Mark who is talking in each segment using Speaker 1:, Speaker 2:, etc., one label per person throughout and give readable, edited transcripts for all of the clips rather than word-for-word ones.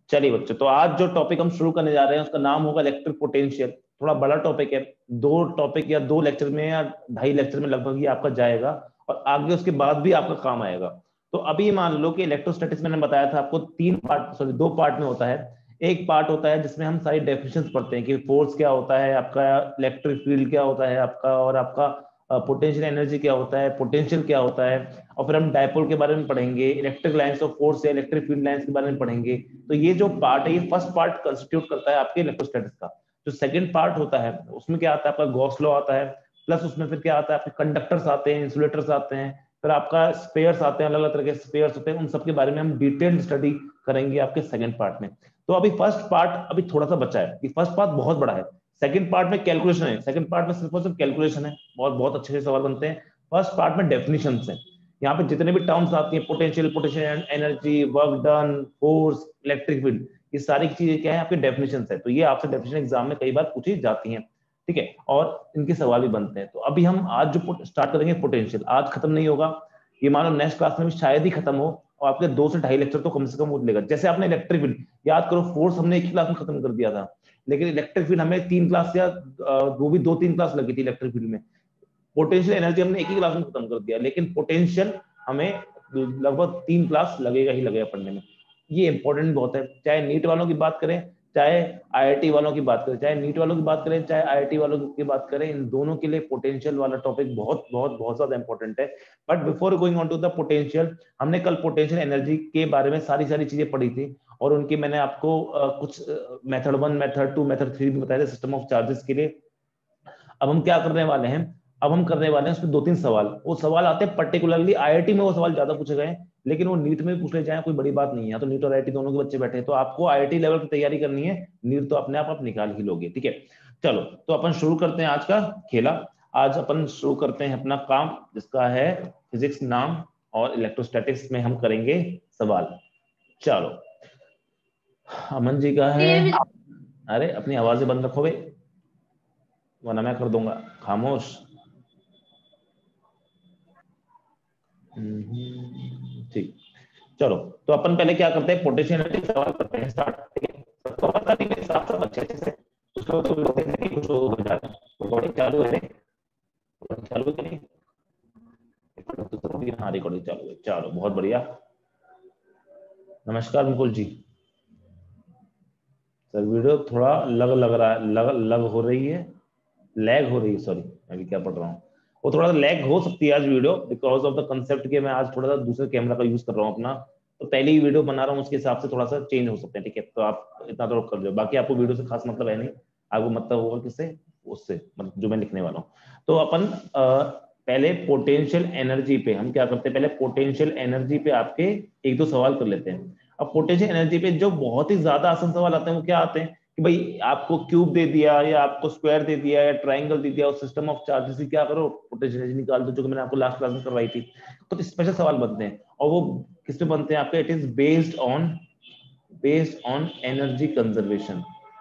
Speaker 1: चलिए बच्चों, तो आज जो टॉपिक हम शुरू करने जा रहे हैं उसका नाम होगा इलेक्ट्रिक पोटेंशियल। थोड़ा बड़ा टॉपिक है, दो टॉपिक या दो लेक्चर में या ढाई लेक्चर में लगभग ये आपका जाएगा, और आगे उसके बाद भी आपका काम आएगा। तो अभी मान लो कि इलेक्ट्रोस्टैटिक्स मैंने बताया था आपको तीन पार्ट, सॉरी दो पार्ट में होता है। एक पार्ट होता है जिसमें हम सारी डेफिनेशंस पढ़ते हैं कि फोर्स क्या होता है आपका, इलेक्ट्रिक फील्ड क्या होता है आपका, और आपका पोटेंशियल एनर्जी क्या होता है, पोटेंशियल क्या होता है। और फिर हम डायपोल के बारे में पढ़ेंगे, इलेक्ट्रिक लाइंस ऑफ फोर्स या इलेक्ट्रिक फील्ड लाइंस के बारे में पढ़ेंगे। तो ये जो पार्ट है ये फर्स्ट पार्ट कंस्टिट्यूट करता है आपके इलेक्ट्रोस्टैटिक्स का। जो सेकंड पार्ट होता है उसमें क्या आता है आपका गॉस लॉ आता है, प्लस उसमें फिर क्या आता है आपके कंडक्टर्स आते हैं, इंसुलेटर्स आते हैं, फिर आपका स्पेयर्स आते हैं, अलग अलग तरह के स्पेयर्स होते हैं, उन सबके बारे में हम डिटेल्ड स्टडी करेंगे आपके सेकंड पार्ट में। तो अभी फर्स्ट पार्ट अभी थोड़ा सा बचा है कि फर्स्ट पार्ट बहुत बड़ा है। सेकंड पार्ट में कैलकुलेशन है, सेकंड पार्ट में सिर्फ और सिर्फ कैलकुलेशन है, बहुत बहुत अच्छे से सवाल बनते हैं। फर्स्ट पार्ट में डेफिनेशंस है, यहाँ पे जितने भी टर्म्स आती हैं, potential, potential energy, work done, force, electric field, ये सारी चीजें क्या है आपके डेफिनेशंस है। तो ये आपसे डेफिनेशन एग्जाम में कई बार पूछी जाती हैं, ठीक है, और इनके सवाल भी बनते हैं। तो अभी हम आज जो स्टार्ट करेंगे पोटेंशियल, आज खत्म नहीं होगा, ये मानो नेक्स्ट क्लास में भी शायद ही खत्म हो, और आपके 2 से ढाई लेक्चर तो कम से कम वो लेगा। जैसे आपने इलेक्ट्रिक फील्ड याद करो, फोर्स हमने एक ही क्लास में खत्म कर दिया था, लेकिन इलेक्ट्रिक फील्ड हमें 3 क्लास या वो भी 2-3 क्लास लगी थी इलेक्ट्रिक फील्ड में। पोटेंशियल एनर्जी हमने एक ही क्लास में खत्म कर दिया, लेकिन पोटेंशियल हमें लगभग 3 क्लास लगेगा ही लगेगा पढ़ने में। ये इंपॉर्टेंट बहुत है, चाहे नीट वालों की बात करें, चाहे आईआईटी वालों की बात करें, चाहे नीट वालों की बात करें, चाहे आईआईटी वालों की बात करें, इन दोनों के लिए पोटेंशियल वाला टॉपिक बहुत बहुत बहुत ज्यादा इंपॉर्टेंट है। But before going on to the potential, हमने कल पोटेंशियल एनर्जी के बारे में सारी सारी चीजें पढ़ी थी, और उनकी मैंने आपको कुछ मेथड 1, मेथड 2, मेथड 3 भी बताए थे सिस्टम ऑफ चार्जेस के लिए। अब हम क्या करने वाले हैं, अब हम करने वाले हैं उसमें 2-3 सवाल। वो सवाल आते हैं पर्टिकुलरली आईआईटी में, वो सवाल ज्यादा पूछे गए, लेकिन वो नीट में पूछ ले जाए कोई बड़ी बात नहीं है। तो नीट और आईआईटी दोनों के बच्चे बैठे हैं, तो आपको आईआईटी लेवल की तैयारी करनी है, नीट तो अपने आप निकाल ही लोगे, ठीक है। चलो, तो अपन शुरू करते हैं आज का खेला। आज अपन शुरू करते हैं अपना काम, जिसका है फिजिक्स नाम, और इलेक्ट्रोस्टैटिक्स में हम करेंगे सवाल। चलो, अमन जी का है। अरे अपनी आवाजें बंद रखो भाई, वरना मैं कर दूंगा खामोश। ठीक, चलो, तो अपन पहले क्या करते हैं, पोटेंशियल एनर्जी सवाल करते हैं स्टार्ट, ठीक है। सबको पता नहीं मेरे साथ सब अच्छे से, कुछ लोग तो बोलते हैं कि कुछ लोग हो जाते हैं। रिकॉर्डिंग चालू है, रिकॉर्डिंग चालू है कि नहीं? हाँ, रिकॉर्डिंग चालू है, चलो बहुत बढ़िया। नमस्कार मुकुल जी। सर वीडियो थोड़ा लग लग रहा है, लग लग हो रही है, लैग हो रही है, सॉरी मैं भी क्या पढ़ रहा हूँ। वो थोड़ा सा लैग हो सकती है आज video, because of the concept के मैं आज थोड़ा सा दूसरे कैमरा का यूज कर रहा हूँ अपना, तो पहली वीडियो बना रहा हूँ, उसके हिसाब से थोड़ा सा चेंज हो सकते हैं, ठीक है। तो आप इतना तो कर दो, बाकी आपको वीडियो से खास मतलब है नहीं, आपको मतलब होगा किससे, उससे, मतलब जो मैं लिखने वाला हूँ। तो अपन पहले पोटेंशियल एनर्जी पे हम क्या करते हैं, पहले पोटेंशियल एनर्जी पे आपके एक दो सवाल कर लेते हैं। अब पोटेंशियल एनर्जी पे जो बहुत ही ज्यादा आसान सवाल आते हैं वो क्या आते हैं कि भाई आपको क्यूब दे दिया, या आपको स्क्वायर दे दिया, या ट्राइंगल दे दिया, और सिस्टम ऑफ चार्जेस की क्या करो, पोटेंशियल एनर्जी निकाल दो, जो कि मैंने आपको लास्ट क्लास में करवाई थी। तो स्पेशल सवाल बनते हैं, और वो किस पे बनते हैं आपके, it is based on energy conservation.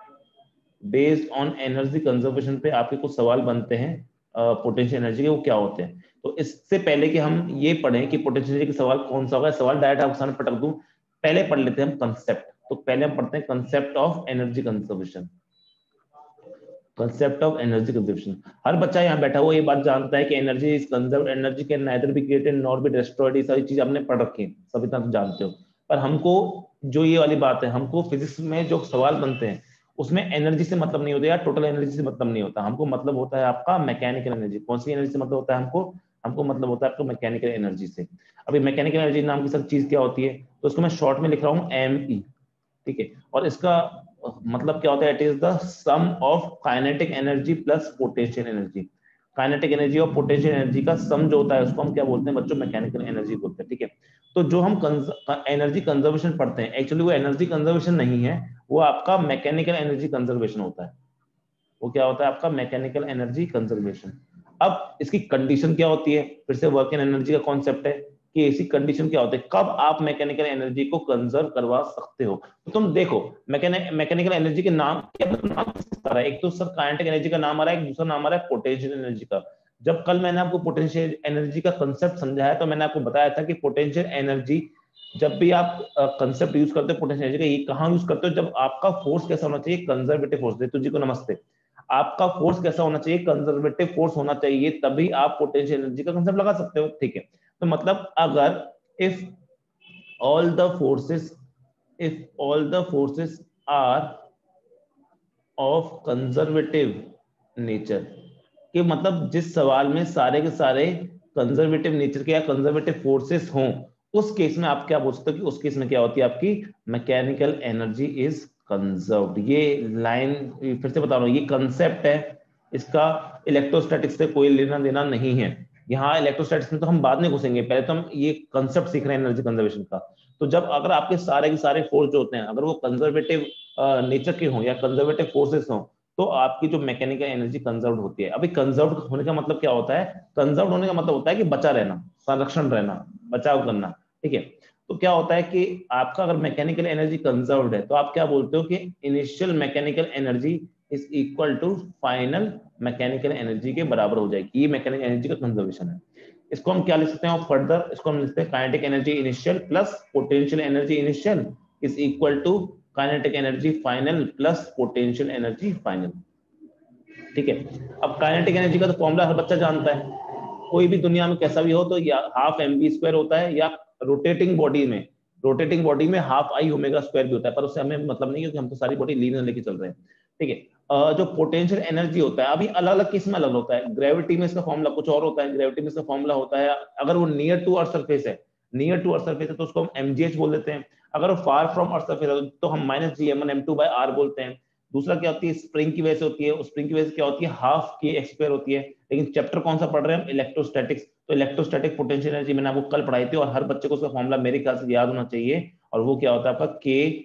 Speaker 1: Based on energy conservation पे आपके कुछ सवाल बनते हैं पोटेंशियल एनर्जी के, वो क्या होते हैं। तो इससे पहले कि हम ये पढ़ें कि पोटेंशियल एनर्जी का सवाल कौन सा होगा, सवाल डायरेक्ट आपके सामने पटक दूं, पहले पढ़ लेते हैं हम कंसेप्ट। तो पहले हम पढ़ते हैं concept of energy conservation. Concept of energy conservation, हर बच्चा यहाँ बैठा हुआ ये बात जानता है कि energy is conserve, energy can neither be created nor be destroyed, ये सारी चीज आपने पढ़ रखी है, सब इतना तो जानते हो। पर हमको जो ये वाली बात है, हमको फिजिक्स में जो सवाल बनते हैं उसमें एनर्जी से मतलब नहीं होता, या टोटल एनर्जी से मतलब नहीं होता, हमको मतलब होता है आपका मैकेनिकल एनर्जी। कौन सी एनर्जी से मतलब होता है हमको, हमको मतलब होता है आपको मैकेनिकल एनर्जी से। अभी मैकेनिकल एनर्जी नाम की सब चीज क्या होती है, तो उसको मैं शॉर्ट में लिख रहा हूँ ME, ठीक है। और इसका मतलब क्या होता है, it is the sum of kinetic energy plus potential energy. Kinetic energy और पोटेंशियल एनर्जी का सम जो होता है उसको हम क्या बोलते हैं बच्चों, मैकेनिकल एनर्जी बोलते हैं, ठीक है। तो जो हम एनर्जी कंजर्वेशन पढ़ते हैं, एक्चुअली वो एनर्जी कंजर्वेशन नहीं है, वो आपका मैकेनिकल एनर्जी कंजर्वेशन होता है। वो क्या होता है आपका मैकेनिकल एनर्जी कंजर्वेशन। अब इसकी कंडीशन क्या होती है, फिर से वर्क इन एनर्जी का कॉन्सेप्ट है कि ऐसी कंडीशन क्या होती है कब आप मैकेनिकल एनर्जी को कंजर्व करवा सकते हो। तो तुम देखो, मैकेनिकल एनर्जी के नाम क्या, नाम किसका आ रहा है, एक तो सर काइनेटिक एनर्जी का नाम आ रहा है, एक दूसरा नाम आ रहा है पोटेंशियल एनर्जी का। जब कल मैंने आपको पोटेंशियल एनर्जी का कंसेप्ट समझाया तो मैंने आपको बताया था कि पोटेंशियल एनर्जी जब भी आप कंसेप्ट यूज करते हो पोटेंशियल एनर्जी का, ये कहाँ यूज करते हो, जब आपका फोर्स कैसा होना चाहिए, कंजर्वेटिव फोर्स। रितु जी को नमस्ते। आपका फोर्स कैसा होना चाहिए, कंजर्वेटिव फोर्स होना चाहिए, तभी आप पोटेंशियल एनर्जी का कंसेप्ट लगा सकते हो। ठीक है, तो मतलब अगर if all the forces are of conservative nature, कि मतलब जिस सवाल में सारे के सारे कंजर्वेटिव नेचर के या कंजर्वेटिव फोर्सेस हों, उस केस में आप क्या बोल सकते हो कि उस केस में क्या होती है आपकी मैकेनिकल एनर्जी इज कंजर्व्ड। ये लाइन फिर से बता रहा हूं, ये कंसेप्ट है, इसका इलेक्ट्रोस्टैटिक्स से कोई लेना देना नहीं है। यहाँ इलेक्ट्रोस्टैटिक्स में तो हम बाद में घुसेंगे, पहले तो हम ये कंसेप्ट सीख रहे हैं एनर्जी कंजर्वेशन का। तो जब अगर आपके सारे के सारे फोर्स जो होते हैं अगर वो कंजर्वेटिव नेचर के हों या कंजर्वेटिव फोर्सेस हों, तो आपकी जो मैकेनिकल एनर्जी कंजर्व होती है। अभी कंजर्व होने का मतलब क्या होता है, कंजर्व होने का मतलब होता है कि बचा रहना, संरक्षण रहना, बचाव करना। ठीक है, तो क्या होता है कि आपका अगर मैकेनिकल एनर्जी कंजर्व्ड है तो आप क्या बोलते हो कि initial mechanical energy is equal to final mechanical energy के बराबर हो जाएगी। ये मैकेनिकल एनर्जी का कंजर्वेशन है। इसको हम क्या लिख सकते हैं, फर्दर इसको हम लिखते हैं kinetic energy initial plus potential energy initial is equal to kinetic energy final plus potential energy final. ठीक है, अब काइनेटिक एनर्जी का तो फॉर्मूला हर बच्चा जानता है, कोई भी दुनिया में कैसा भी हो तो या हाफ mv² होता है, या रोटेटिंग बॉडी में हाफ आई ओमेगा स्क्वायर भी होता है, पर उससे हमें मतलब नहीं है क्योंकि हम तो सारी बॉडी लीनियर लेके चल रहे हैं। ठीक है, जो पोटेंशियल एनर्जी होता है अभी अलग अलग केस में अलग होता है। ग्रेविटी में इसका फॉर्मूला कुछ और होता है, ग्रेविटी में इसका फॉर्मूला होता है अगर वो नियर टू अर्थ सरफेस है, तो उसको हम mgh बोल देते हैं। अगर वो फार फ्रॉम अर्थ सरफेस है तो हम -gm1m2/r बोलते हैं। दूसरा क्या होती है, स्प्रिंग की वजह से होती है, स्प्रिंग की वजह से क्या होती है, हाफ के एक्सपेयर होती है। लेकिन चैप्टर कौन सा पढ़ रहे हैं हम, इलेक्ट्रोस्टैटिक्स। तो इलेक्ट्रोस्टैटिक पोटेंशियल एनर्जी मैंने आपको कल पढ़ाई थी, और हर बच्चे को उसका फॉर्मूला मेरे ख्याल से याद होना चाहिए, और वो क्या होता है आपका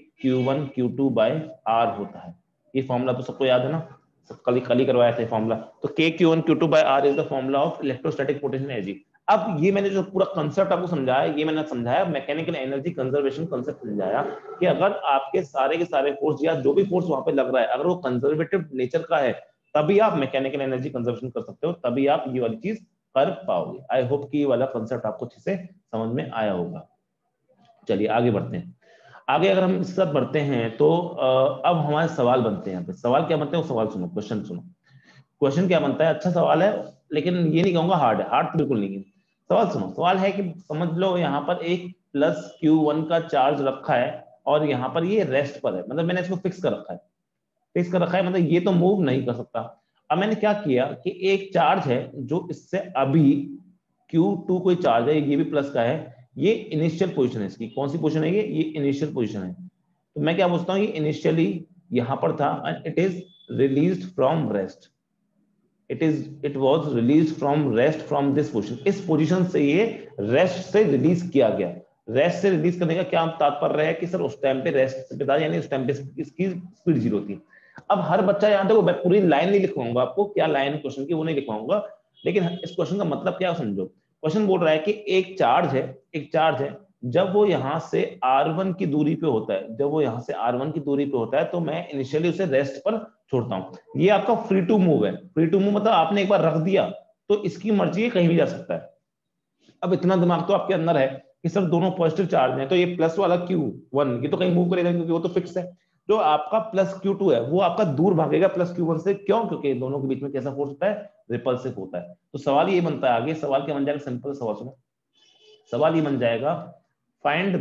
Speaker 1: KQ1Q2/R होता है। ये फॉर्मूला तो सबको याद है ना, सब कल ही करवाया था फॉर्मूला। तो KQ1Q2/R is the formula of electrostatic potential energy. अब ये मैंने जो पूरा कंसेप्ट आपको समझाया, ये मैंने समझाया मैकेनिकल एनर्जी कंजर्वेशन कंसेप्ट समझाया, कि अगर आपके सारे के सारे फोर्स या जो भी फोर्स वहां पे लग रहा है अगर वो कंजर्वेटिव नेचर का है, तभी आप मैकेनिकल एनर्जी कंजर्वेशन कर सकते हो, तभी आप ये वाली चीज कर पाओगे। आई होप कि ये वाला कंसेप्ट आपको अच्छे से समझ में आया होगा। चलिए आगे बढ़ते हैं। आगे अगर हम इसके साथ बढ़ते हैं तो अब हमारे सवाल बनते हैं। यहाँ पे सवाल क्या बनते हैं, वो सवाल सुनो, क्वेश्चन सुनो। क्वेश्चन क्या बनता है, अच्छा सवाल है, लेकिन ये नहीं कहूंगा हार्ड है, हार्ड तो बिल्कुल नहीं है। सवाल सुनो, सवाल है कि समझ लो यहाँ पर एक +Q1 का चार्ज रखा है, और यहाँ पर ये रेस्ट पर है, मतलब मैंने इसको फिक्स कर रखा है। फिक्स कर रखा है मतलब ये तो मूव नहीं कर सकता। अब मैंने क्या किया कि एक चार्ज है जो इससे अभी Q2 कोई चार्ज है, ये भी प्लस का है, ये इनिशियल पोजीशन है इसकी। कौन सी पोजीशन है ये इनिशियल पोजीशन है। तो मैं क्या पूछता हूँ, ये इनिशियली यहाँ पर था and it is released from rest, it was release from rest from this position. इस पोजीशन से ये रेस्ट से रिलीज किया गया। रेस्ट से रिलीज करने का क्या तात्पर्य है कि सर उस टाइम पे रेस्ट पे था, यानी उस टाइम पे इसकी स्पीड 0 थी। अब हर बच्चा यहाँ देखो, मैं पूरी लाइन नहीं लिखवाऊंगा आपको, क्या लाइन क्वेश्चन की वो नहीं लिखवाऊंगा, लेकिन इस क्वेश्चन का मतलब क्या समझो। क्वेश्चन बोल रहा है कि एक चार्ज है, जब वो यहाँ से R1 की दूरी पे होता है, तो मैं इनिशियली उसे रेस्ट पर छोड़ता हूं। ये आपका फ्री टू मूव है। फ्री टू मूव मतलब आपने एक बार रख दिया तो इसकी मर्जी है, कहीं भी जा सकता है। अब इतना दिमाग तो आपके अंदर है कि सर दोनों पॉजिटिव चार्ज हैं, तो ये प्लस वाला Q1 ये तो कहीं मूव करेगा क्योंकि वो तो फिक्स है। जो आपका +Q2 है वो आपका दूर भागेगा +Q1 से। क्यों? क्योंकि दोनों के बीच में कैसा फोर्स होता है, रिपल्सिव होता है। तो सवाल ये बनता है, आगे सवाल क्या बन जाएगा, सिंपल सवाल सुनो। सवाल ये बन जाएगा, find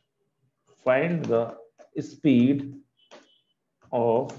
Speaker 1: the speed of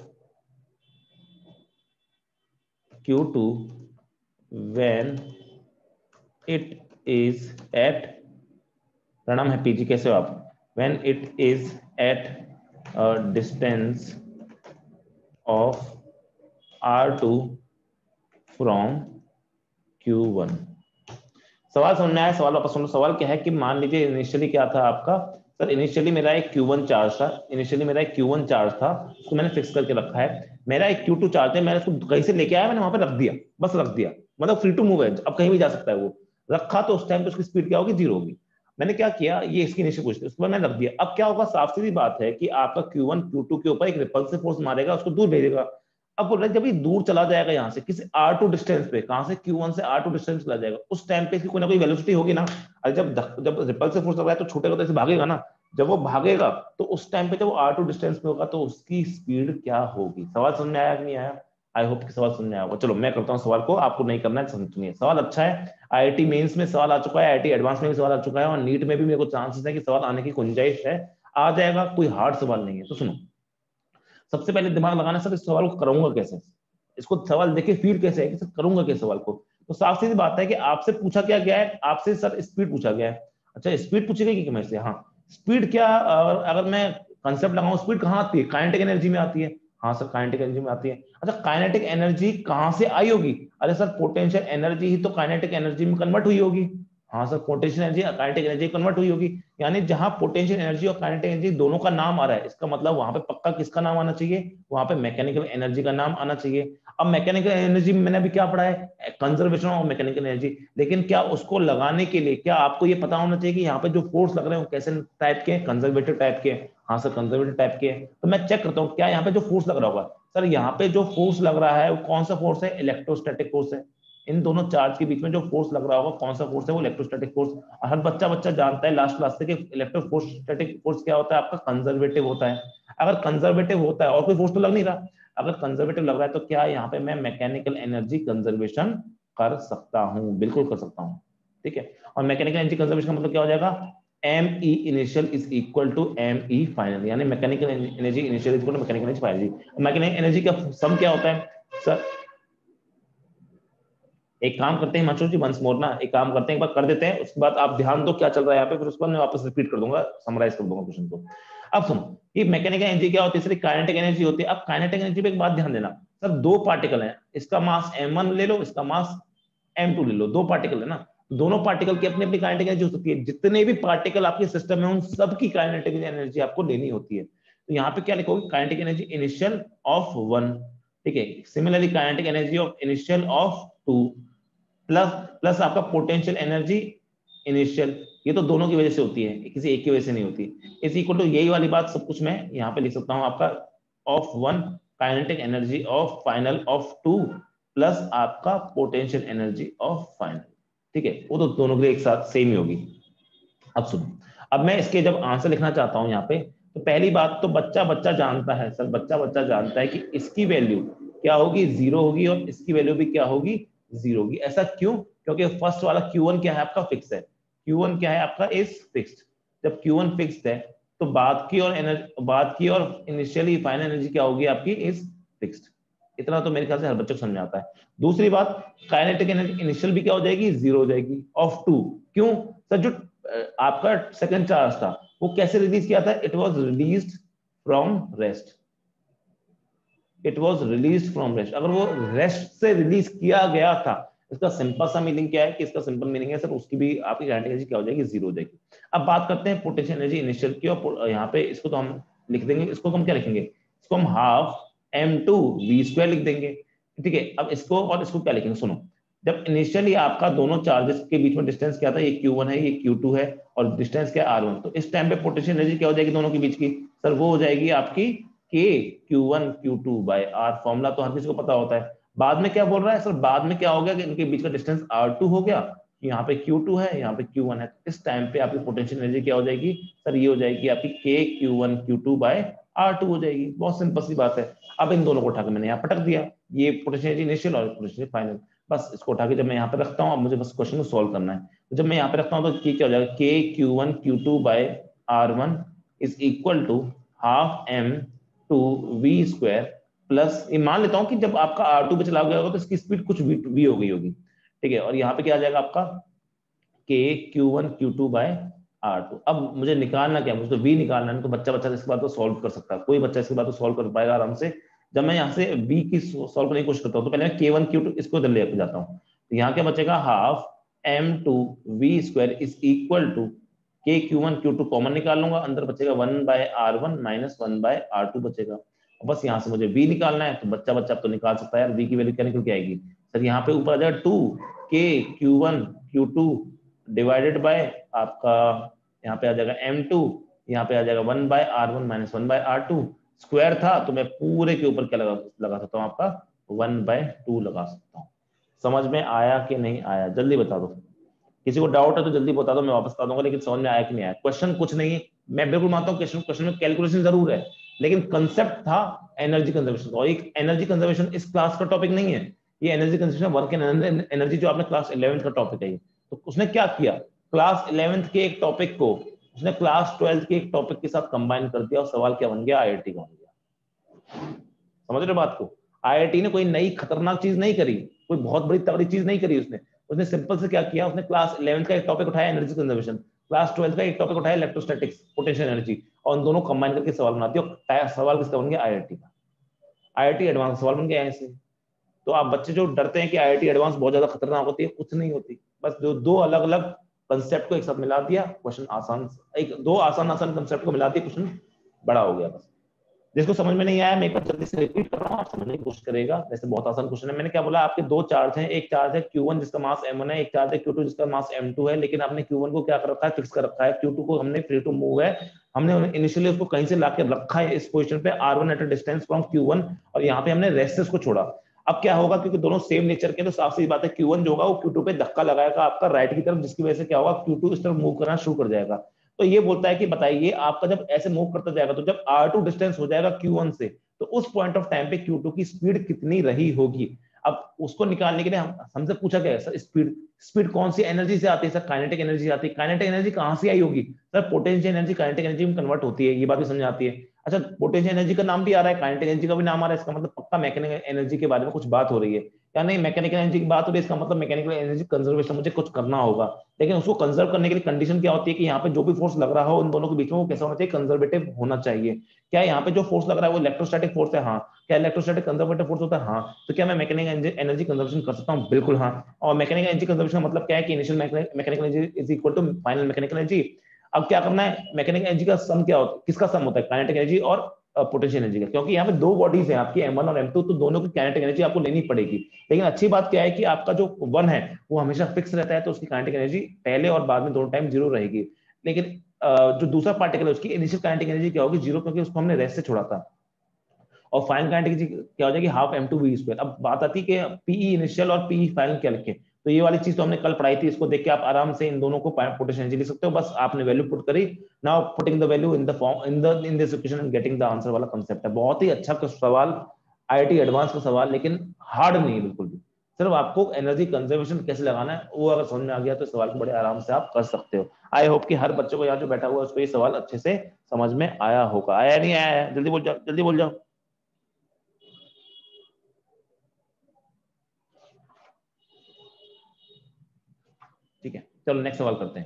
Speaker 1: Q2 when it is at, प्रणाम है पीजी, कैसे हो आप, when it is at a distance of R2 from Q1। सवाल समझ में आया? सवाल वापस सुनो। सवाल क्या है कि मान लीजिए इनिशियली क्या था आपका, सर इनिशियली मेरा एक Q1 चार्ज था, उसको मैंने फिक्स करके रखा है। मेरा एक Q2 चार्ज है, मैंने उसको कहीं से लेके आया, मैंने वहां पे रख दिया, बस रख दिया, मतलब फ्री टू मूव है, अब कहीं भी जा सकता है वो। रखा तो उस टाइम पे उसकी स्पीड क्या होगी, 0 होगी। मैंने क्या किया, ये इसकी इनिशियल पोजीशन, उसके बाद मैंने रख दिया। अब क्या होगा, साफ सीधी बात है कि आपका Q1 Q2 के ऊपर एक रिपल्सिव फोर्स मारेगा, उसको दूर भेजेगा। अब बोल रहे हैं जब ये दूर चला जाएगा यहाँ से किसी R2 डिस्टेंस पे, कहां से Q1 से R2 डिस्टेंस चला जाएगा, उस टाइम पे इसकी कोई ना कोई वेलोसिटी होगी ना। अरे जब रिपल्सिव फोर्स लग रहा है तो छूटेगा तो ऐसे भागेगा ना, जब वो भागेगा तो उस टाइम पे जब वो R2 डिस्टेंस पे होगा तो उसकी स्पीड क्या होगी। सवाल समझ में आया कि नहीं आया? आई होप कि सवाल समझ में आया होगा। चलो मैं करता हूँ सवाल को, आपको नहीं करना है, सुनिए सवाल अच्छा है। IIT मेंस में सवाल आ चुका है, IIT एडवांस में भी सवाल आ चुका है, और नीट में भी मेरे को चांसेस है कि सवाल आने की गुंजाइश है, आ जाएगा, कोई हार्ड सवाल नहीं है। तो सुनो, सबसे पहले दिमाग लगाना सर इस सवाल को करूंगा कैसे, इसको सवाल देखे फील कैसे है कि सर करूंगा कैसे सवाल को। तो साफ सीधी बात है कि आपसे पूछा क्या गया है, आपसे सर स्पीड पूछा गया है। अच्छा स्पीड पूछी गई कि मैं से, हाँ स्पीड क्या, अगर मैं कंसेप्ट लगाऊं स्पीड कहाँ आती है, काइनेटिक एनर्जी में आती है। हाँ सर काइनेटिक एनर्जी में आती है। अच्छा काइनेटिक एनर्जी कहाँ से आई होगी, अरे सर पोटेंशियल एनर्जी ही तो काइनेटिक एनर्जी में कन्वर्ट हुई होगी। हाँ sir potential energy kinetic energy convert हुई होगी, यानी जहां पोटेंशियल एनर्जी और काइनेटिक एनर्जी दोनों का नाम आ रहा है, इसका मतलब वहां पे पक्का किसका नाम आना चाहिए, वहां पे मैकेनिकल एनर्जी का नाम आना चाहिए। अब मैकेनिकल एनर्जी में मैंने अभी क्या पढ़ा है, कंजर्वेशन ऑफ मैकेनिकल एनर्जी, लेकिन क्या उसको लगाने के लिए क्या आपको ये पता होना चाहिए कि यहाँ पे जो फोर्स लग रहे हैं वो कैसे टाइप के, कंजर्वेटिव टाइप के। हाँ सर कंजर्वेटिव टाइप के। तो मैं चेक करता हूँ क्या यहाँ पे जो फोर्स लग रहा होगा, सर यहाँ पे जो फोर्स लग रहा है वो कौन सा फोर्स है, इलेक्ट्रोस्टैटिक फोर्स है। इन दोनों चार्ज के बीच में जो फोर्स लग रहा होगा कौन सा फोर्स है, वो इलेक्ट्रोस्टैटिक फोर्स। हर बच्चा बच्चा जानता है लास्ट क्लास से कि इलेक्ट्रोस्टैटिक फोर्स क्या होता है, आपका कंजर्वेटिव होता है। अगर कंजर्वेटिव होता है और कोई फोर्स तो लग नहीं रहा, अगर कंजर्वेटिव लग रहा है तो क्या यहाँ पे मैं मैकेनिकल एनर्जी कंजर्वेशन कर सकता हूँ, बिल्कुल कर सकता हूँ। ठीक है, और मैकेनिकल एनर्जी कंजर्वेशन का मतलब क्या हो जाएगा, ME initial is equal to ME final, यानी mechanical energy initial is equal to mechanical energy final. Mechanical energy का सम क्या होता है सर, एक काम करते हैं हिमांशु जी, वंस मोर ना एक काम करते हैं, एक बार कर देते हैं, उसके बाद आप ध्यान दो क्या चल रहा है यहाँ पे, फिर उसके बाद मैं वापस रिपीट कर दूंगा, समराइज कर दूंगा क्वेश्चन को। अब सुनो, ये मैकेनिकल एनर्जी क्या होती है सर, काइनेटिक एनर्जी होती है। अब काइनेटिक एनर्जी पे एक बात ध्यान देना सर, दो पार्टिकल हैं, इसका मास m1 ले लो, इसका मास m2 ले लो, दो पार्टिकल है ना, दोनों पार्टिकल की अपनी अपनी काइनेटिक एनर्जी हो सकती है। जितने भी पार्टिकल आपके सिस्टम में उन सबकी काइनेटिक एनर्जी आपको लेनी होती है। तो यहाँ पे क्या लिखोगे, काइनेटिक एनर्जी इनिशियल ऑफ 1, ठीक है, similarly kinetic energy of initial of 2, plus plus आपका पोटेंशियल एनर्जी इनिशियल, ये तो दोनों की वजह से होती है, किसी एक की वजह से नहीं होती। इज इक्वल टू यही वाली बात सब कुछ मैं यहाँ पे लिख सकता हूँ, आपका of 1 kinetic energy of final of 2 plus आपका पोटेंशियल एनर्जी ऑफ फाइनल। ठीक है, वो तो दोनों के लिए एक साथ सेम ही होगी। अब सुनो, अब मैं इसके जब आंसर लिखना चाहता हूँ यहाँ पे, तो पहली बात तो बच्चा बच्चा जानता है सर, बच्चा बच्चा जानता है कि इसकी वैल्यू क्या होगी, 0 होगी, और इसकी वैल्यू भी क्या होगी, 0 होगी। ऐसा क्यों, क्योंकि फर्स्ट वाला Q1 क्या है आपका, फिक्स है। Q1 क्या है आपका, इज फिक्स्ड। जब Q1 फिक्स्ड है तो बाद की और इनिशियली फाइनल एनर्जी क्या होगी आपकी, इज फिक्स्ड। इतना तो मेरे ख्याल से हर बच्चे को समझ आता है। दूसरी बात, काइनेटिक एनर्जी इनिशियल भी क्या हो जाएगी, 0 हो जाएगी ऑफ 2। क्यों सर, जो आपका सेकंड चार्ज था वो कैसे रिलीज किया था, it was released from rest, it was released from rest. अगर वो रेस्ट से रिलीज किया गया था, इसका सिंपल सा मीनिंग क्या है कि इसका सिंपल मीनिंग है सर उसकी भी आपकी काइनेटिक एनर्जी क्या हो जाएगी, 0 हो जाएगी। अब बात करते हैं पोटेंशियल एनर्जी इनिशियल की, और यहाँ पे इसको तो हम लिख देंगे, इसको हम क्या लिखेंगे, इसको हम हाफ m2v² लिख देंगे। ठीक है, अब इसको और इसको क्या लिखेंगे, सुनो, जब इनिशियली आपका दोनों चार्जेस के बीच में डिस्टेंस क्या था, ये Q1 है ये Q2 है, और डिस्टेंस क्या है R1, तो इस टाइम पे पोटेंशियल एनर्जी क्या हो जाएगी दोनों के बीच की, सर वो हो जाएगी आपकी K Q1 Q2 by R। Formula तो हर किसी को पता होता है। बाद में क्या बोल रहा है सर, बाद में क्या हो गया कि इनके बीच का डिस्टेंस R2 हो गया, यहाँ पे Q2 है यहाँ पे Q1 है, इस टाइम पे आपकी पोटेंशियल एनर्जी क्या हो जाएगी सर, ये हो जाएगी आपकी K Q1 Q2 bye R2 हो जाएगी। बहुत सिंपल सी बात है। अब इन दोनों को उठा के मैंने यहाँ पटक दिया, ये पोटेंशियल एनर्जी इनिशियल और पोटेंशियल फाइनल, बस इसको उठा के जब मैं यहाँ पे रखता हूँ, अब मुझे बस क्वेश्चन को सॉल्व करना है। तो जब मैं यहाँ पे रखता हूँ तो क्या हो जाएगा, K Q1 Q2 by R1 is equal to half m2v² plus, ये मान लेता हूँ कि जब आपका R2 पे चला गया होगा तो इसकी स्पीड कुछ v हो गई होगी। ठीक है, और यहाँ पे क्या आ जाएगा आपका K Q1 Q2 bye R2। अब मुझे निकालना क्या, मुझे तो v निकालना है, तो बच्चा बच्चा इसके बाद तो सॉल्व कर सकता है, कोई बच्चा इसके बाद तो सॉल्व कर पाएगा आराम से। जब मैं यहाँ से v की सॉल्व करने की कोशिश करता हूँ तो पहले मैं K1 Q2 इसको इधर लेकर जाता हूँ, तो यहाँ क्या बचेगा, half m2v² is equal to K Q1 Q2 common निकाल लूंगा, अंदर बचेगा 1/R1 माइनस 1/R2 बचेगा। बस यहाँ से मुझे v निकालना है, तो बच्चा बच्चा तो निकाल सकता है यार, v की वैल्यू क्या निकल के आएगी सर, यहाँ पे ऊपर आ जाएगा 2K Q1 Q2 divided by आपका यहाँ पे आ जाएगा m2, यहाँ पे आ जाएगा 1/R1 माइनस 1/R2। स्क्वायर था तो मैं पूरे के ऊपर क्या लगा सकता हूँ आपका 1/2 लगा सकता हूँ। समझ में आया कि नहीं आया, जल्दी बता दो। किसी को डाउट है तो जल्दी बता दो, मैं वापस बता दूंगा, लेकिन समझ में आया कि नहीं आया। क्वेश्चन कुछ नहीं है, मैं बिल्कुल मानता हूँ क्वेश्चन में कैलकुलेशन जरूर है, लेकिन कंसेप्ट था एनर्जी कंजर्वेशन। और एक एनर्जी कंजर्वेशन इस क्लास का टॉपिक नहीं है, ये energy conservation work and energy जो आपने क्लास 11th का टॉपिक है। तो उसने क्या किया, क्लास 11th के एक टॉपिक को उसने क्लास 12th के एक टॉपिक के साथ कंबाइन कर दिया, और सवाल क्या बन गया, आईआईटी का बन गया। समझ रहे हो बात को? आईआईटी ने कोई नई खतरनाक चीज नहीं करी, कोई बहुत बड़ी तगड़ी चीज नहीं करी उसने। उसने सिंपल से क्या किया, उसने क्लास 11th का एक टॉपिक उठाया एनर्जी कंजर्वेशन, क्लास 12th का एक टॉपिक उठाया इलेक्ट्रोस्टैटिक्स पोटेंशियल एनर्जी, और उन दोनों कंबाइन करके सवाल बना दिया। सवाल किसका बन गया, आईआईटी का। आईआईटी एडवांस सवाल बन गया ऐसे। तो आप बच्चे जो डरते हैं कि आईआईटी एडवांस बहुत ज्यादा खतरनाक होती है, कुछ नहीं होती। बस दो अलग अलग कंसेप्ट को एक साथ मिला दिया, क्वेश्चन आसान, एक दो आसान आसान कंसेप्ट को मिला दिया, क्वेश्चन बड़ा हो गया बस। जिसको समझ में नहीं आया मैं एक बार जल्दी से रिपीट कर रहा हूँ, आप समझने की कोशिश करेगा। वैसे बहुत आसान क्वेश्चन है। मैंने क्या बोला, आपके दो चार्ज हैं, एक चार्ज है Q1 जिसका मास M1 है, एक चार्ज है Q2 जिसका मास M2 है। लेकिन आपने Q1 को क्या कर रखा है, फिक्स कर रखा है, Q2 को हमने फ्री टू मूव है, हमने इनिशियली उसको कहीं से लाके रखा है इस पोजीशन पे R1 at a distance from Q1, और यहाँ पे हमने रेस्ट को छोड़ा। अब क्या होगा, क्योंकि दोनों सेम नेचर के, तो साफ सी बात है Q1 जो होगा वो Q2 पे धक्का लगाएगा आपका राइट की तरफ, जिसकी वजह से क्या होगा, Q2 इस तरफ मूव करना शुरू कर जाएगा। तो ये बोलता है कि बताइए आपका जब ऐसे मूव करता जाएगा, तो जब R2 डिस्टेंस हो जाएगा Q1 से, तो उस पॉइंट ऑफ टाइम पे Q2 की स्पीड कितनी रही होगी। अब उसको निकालने के लिए हमसे पूछा गया सर, स्पीड स्पीड कौन सी एनर्जी से आती है सर, काइनेटिक एनर्जी आती है। काइनेटिक एनर्जी कहां से आई होगी sir, potential energy kinetic energy में कन्वर्ट होती है, ये बात भी समझ आती है। अच्छा, पोटेंशियल एनर्जी का नाम भी आ रहा है, काइनेटिक एनर्जी का भी नाम आ रहा है, इसका मतलब पक्का मैकेनिकल एनर्जी के बारे में कुछ बात हो रही है। या नहीं, मैकेनिकल एनर्जी की बात हो रही है, इसका मतलब मैकेनिकल एनर्जी कंजर्वेशन मुझे कुछ करना होगा। लेकिन उसको कंजर्व करने के लिए कंडीशन क्या होती है कि यहाँ पे जो भी फोर्स लग रहा हो उन दोनों के बीच में वो कैसा होना चाहिए, कंजर्वेटिव होना चाहिए। क्या यहाँ पे जो फोर्स लग रहा है वो इलेक्ट्रोस्टैटिक फोर्स है? हाँ। क्या इलेक्ट्रोस्टैटिक कंजर्वेटिव फोर्स होता है? हाँ। तो क्या मैं मैकेनिकल एनर्जी कंजर्वेशन कर सकता हूँ? बिल्कुल हाँ। और मैकेनिकल एनर्जी कंजर्वेशन का मतलब क्या है कि initial mechanical energy is equal to final mechanical energy. अब क्या करना है, मैकेनिकल एनर्जी का सम क्या होता है, किसका सम होता है, काइनेटिक एनर्जी और पोटेंशियल एनर्जी का। क्योंकि यहाँ पे दो बॉडीज हैं आपकी M1 और M2, तो दोनों की काइनेटिक एनर्जी आपको लेनी पड़ेगी। लेकिन अच्छी बात क्या है कि आपका जो वन है वो हमेशा फिक्स रहता है, तो उसकी काइनेटिक एनर्जी पहले और बाद में दोनों टाइम जीरो रहेगी। लेकिन जो दूसरा पार्टिकल है उसकी इनिशियल काइनेटिक एनर्जी क्या होगी, जीरो, क्योंकि उसको हमने रेस्ट से छोड़ा था। और फाइनल काइनेटिक एनर्जी क्या हो जाएगी, हाफ M2V²। अब बात आती है कि पीई इनिशियल और पीई फाइनल क्या लिखे। तो ये वाली चीज तो हमने कल पढ़ाई थी, इसको देख के आप आराम से इन दोनों को पोटेंशियल एनर्जी लिख सकते हो। बस आपने वैल्यू पुट करी, now putting the value in the form in this equation and getting the answer वाला कांसेप्ट है। बहुत ही अच्छा सवाल, आईआईटी एडवांस का सवाल, लेकिन हार्ड नहीं है बिल्कुल भी। सिर्फ आपको एनर्जी कंजर्वेशन कैसे लगाना है वो अगर समझ में आ गया तो सवाल को बड़े आराम से आप कर सकते हो। आई होप कि हर बच्चे को यहाँ जो बैठा हुआ है उसको ये सवाल अच्छे से समझ में आया होगा। आया नहीं आया? जल्दी बोल जाओ, जल्दी बोल जाओ। ठीक है, चलो नेक्स्ट सवाल करते हैं।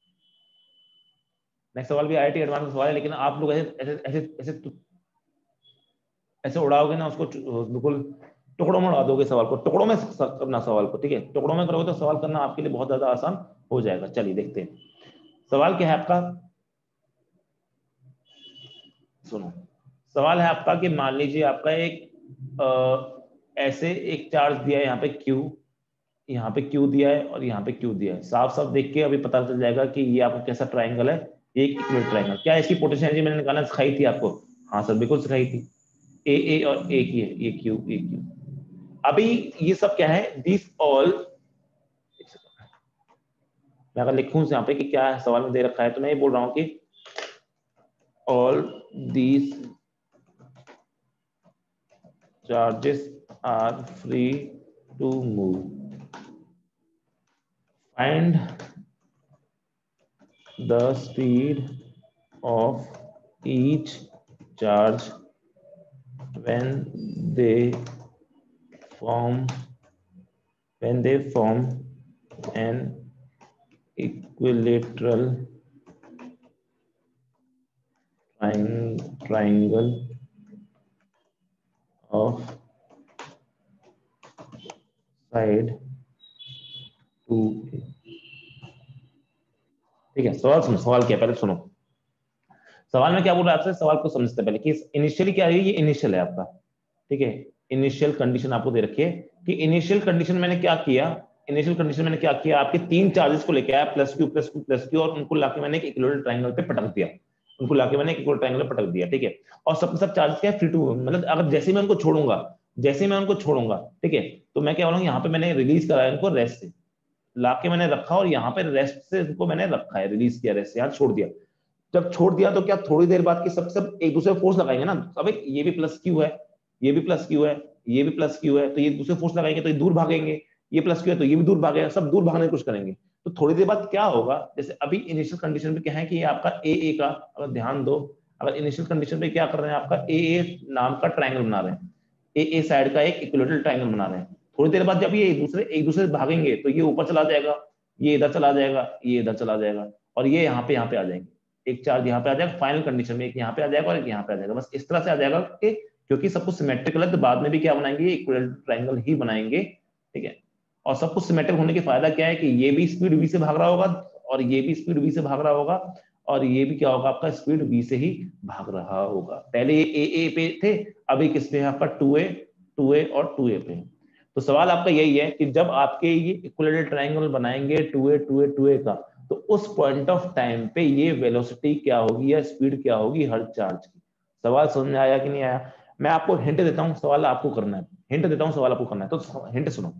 Speaker 1: नेक्स्ट सवाल भी आईआईटी एडवांस का सवाल है, लेकिन आप लोग ऐसे ऐसे ऐसे ऐसे ऐसे उड़ाओगे ना उसको, बिल्कुल टुकड़ों में उड़ा दोगे सवाल को, टुकड़ों में करना सवाल को, ठीक है? टुकड़ों में करोगे तो सवाल करना आपके लिए बहुत ज्यादा आसान हो जाएगा। चलिए देखते हैं सवाल क्या है आपका। सुनो, सवाल है आपका कि मान लीजिए आपका एक ऐसे एक चार्ज दिया है, यहाँ पे Q, यहाँ पे Q दिया है और यहाँ पे Q दिया है। साफ साफ देख के अभी पता चल जाएगा कि ये आपको कैसा ट्राइंगल है, ये एक इक्विलेटरल ट्राइंगल। क्या इसकी पोटेंशियल एनर्जी मैंने निकालना सिखाई थी आपको? हाँ सर, बिल्कुल सिखाई थी। ए और ए की है, ये Q। अभी ये सब क्या है, दिस ऑल, मैं अगर लिखूं यहाँ पे कि क्या है सवाल में दे रखा है, तो मैं ये बोल रहा हूँ कि all these charges are free to move. Find the speed of each charge when they form an equilateral triangle of side 2a। ठीक है, सवाल सुनो, सवाल क्या पहले सुनो। सवाल में क्या बोल रहा है आपसे, सवाल को समझते पहले कि इनिशियली क्या है, ये इनिशियल है आपका, ठीक है? इनिशियल कंडीशन आपको दे रखी है कि इनिशियल कंडीशन मैंने क्या किया, इनिशियल कंडीशन मैंने क्या किया, आपके तीन चार्जेस को लेके आया, +Q +Q +Q, और उनको लाके मैंने एक इक्विलेटरल ट्रायंगल पे पटक दिया। उनको लाके मैंने एक ट्रायंगल में पटक दिया, ठीक है। और सब सब चार्जेस क्या है, फ्री टू, मतलब अगर जैसे मैं उनको छोड़ूंगा, जैसे मैं उनको छोड़ूंगा, ठीक है, तो मैं क्या बोलूंगा, यहाँ पे मैंने रिलीज कराया इनको रेस्ट से, लाके मैंने रखा और यहाँ पे रेस्ट से इनको मैंने रखा है, रिलीज किया रेस्ट से, यहाँ छोड़ दिया। जब छोड़ दिया तो क्या थोड़ी देर बाद की सब सब एक दूसरे फोर्स लगाएंगे ना, अब ये भी प्लस क्यू है, ये भी प्लस क्यू है, ये भी प्लस क्यू है, तो ये दूसरे फोर्स लगाएंगे तो ये दूर भागेंगे, ये प्लस क्यू है तो ये भी दूर भागेगा, सब दूर भागने की कोशिश करेंगे। तो थोड़ी देर बाद क्या होगा, जैसे अभी इनिशियल कंडीशन पे क्या है कि ये आपका ए का, अगर ध्यान दो, अगर इनिशियल कंडीशन पे क्या कर रहे हैं, आपका ए नाम का ट्रायंगल बना रहे हैं, ए साइड का एक इक्विलेटरल ट्रायंगल बना रहे हैं। थोड़ी देर बाद जब ये एक दूसरे से भागेंगे तो ये ऊपर चला जाएगा, ये इधर चला जाएगा, ये इधर चला जाएगा, और ये यहाँ पे आ जाएंगे, एक चार्ज यहाँ पे आ जाएगा फाइनल कंडीशन में, एक यहाँ पे आ जाएगा और एक यहाँ पे आ जाएगा, बस इस तरह से आ जाएगा कि क्योंकि सब कुछ सिमेट्रिकल है तो बाद में भी क्या बनाएंगे, इक्विलेटरल ट्रायंगल ही बनाएंगे, ठीक है। और सब कुछ सिमेट्रिक होने के फायदा क्या है कि ये भी स्पीड v से भाग रहा होगा और ये भी स्पीड v से भाग रहा होगा और ये भी क्या होगा, आपका स्पीड v से ही भाग रहा होगा। पहले ये ए पे थे, अभी किस पे है आपका 2a और 2a पे। तो सवाल आपका यही है कि जब आपके ये इक्विलेटरल ट्रायंगल बनाएंगे 2a का, तो उस पॉइंट ऑफ टाइम पे ये वेलोसिटी क्या होगी या स्पीड क्या होगी हर चार्ज की। सवाल समझ में आया कि नहीं आया? मैं आपको हिंट देता हूँ, सवाल आपको करना है, हिंट देता हूँ, सवाल आपको करना है, तो हिंट सुनो।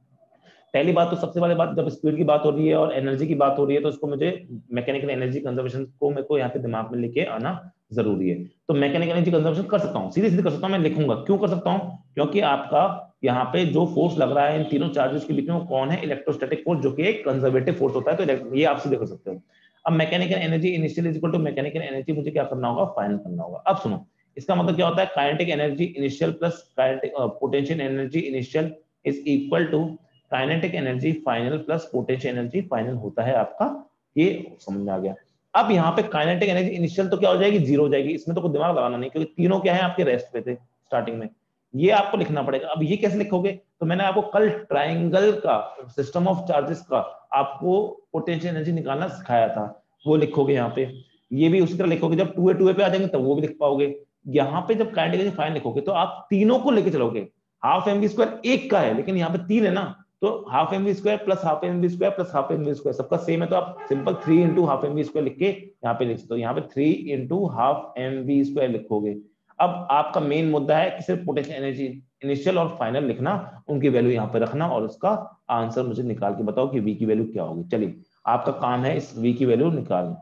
Speaker 1: पहली बात तो सबसे पहले बात, जब स्पीड की बात हो रही है और एनर्जी की बात हो रही है तो इसको मुझे मैकेनिकल एनर्जी कंजर्वेशन को मेरे को यहाँ पे दिमाग में लेके आना जरूरी है। तो मैकेनिकल एनर्जी कंजर्वेशन कर सकता हूँ, सीधे सीधे कर सकता हूँ, मैं लिखूंगा क्यों कर सकता हूँ, क्योंकि आपका यहाँ पे जो फोर्स लग रहा है इन तीनों चार्जेस के बीच में वो कौन है, इलेक्ट्रोस्टैटिक फोर्स, जो कि एक कंजर्वेटिव फोर्स होता है, तो ये आप सीधे कर सकते हो। अब mechanical energy initial is equal to mechanical energy मुझे क्या करना होगा, फाइनल करना होगा। अब सुनो, इसका मतलब क्या होता है, kinetic energy initial plus kinetic potential energy initial is equal to kinetic energy final plus potential energy final होता है आपका, ये समझ में आ गया। अब यहाँ पे काइनेटिक एनर्जी इनिशियल तो क्या हो जाएगी, जीरो हो जाएगी, इसमें तो कोई दिमाग लगाना नहीं क्योंकि तीनों क्या है आपके रेस्ट पे थे स्टार्टिंग में, ये आपको लिखना पड़ेगा। अब ये कैसे लिखोगे, तो मैंने आपको कल ट्राइंगल का सिस्टम ऑफ चार्जेस का आपको पोटेंशियल एनर्जी निकालना सिखाया था, वो लिखोगे यहाँ पे, ये भी उसी तरह लिखोगे, जब 2a पे आ जाएंगे तब वो भी लिख पाओगे। यहाँ पे जब काइनेटिक एनर्जी फाइनल लिखोगे तो आप तीनों को लेके चलोगे, हाफ एम वी स्क्वायर एक का है लेकिन यहाँ पे तीन है ना, तो half m v square plus half m v square plus half m v square सबका सेम है, तो आप simple 3 into half m v square लिख के यहाँ पे लिख सकते हो, यहाँ पे 3 into half m v square लिखोगे। अब आपका मेन मुद्दा है कि सिर्फ पोटेंशियल एनर्जी इनिशियल और फाइनल लिखना, उनकी वैल्यू यहाँ पे रखना और उसका आंसर मुझे निकाल के बताओ कि वी की वैल्यू क्या होगी। चलिए आपका काम है इस वी की वैल्यू निकालना।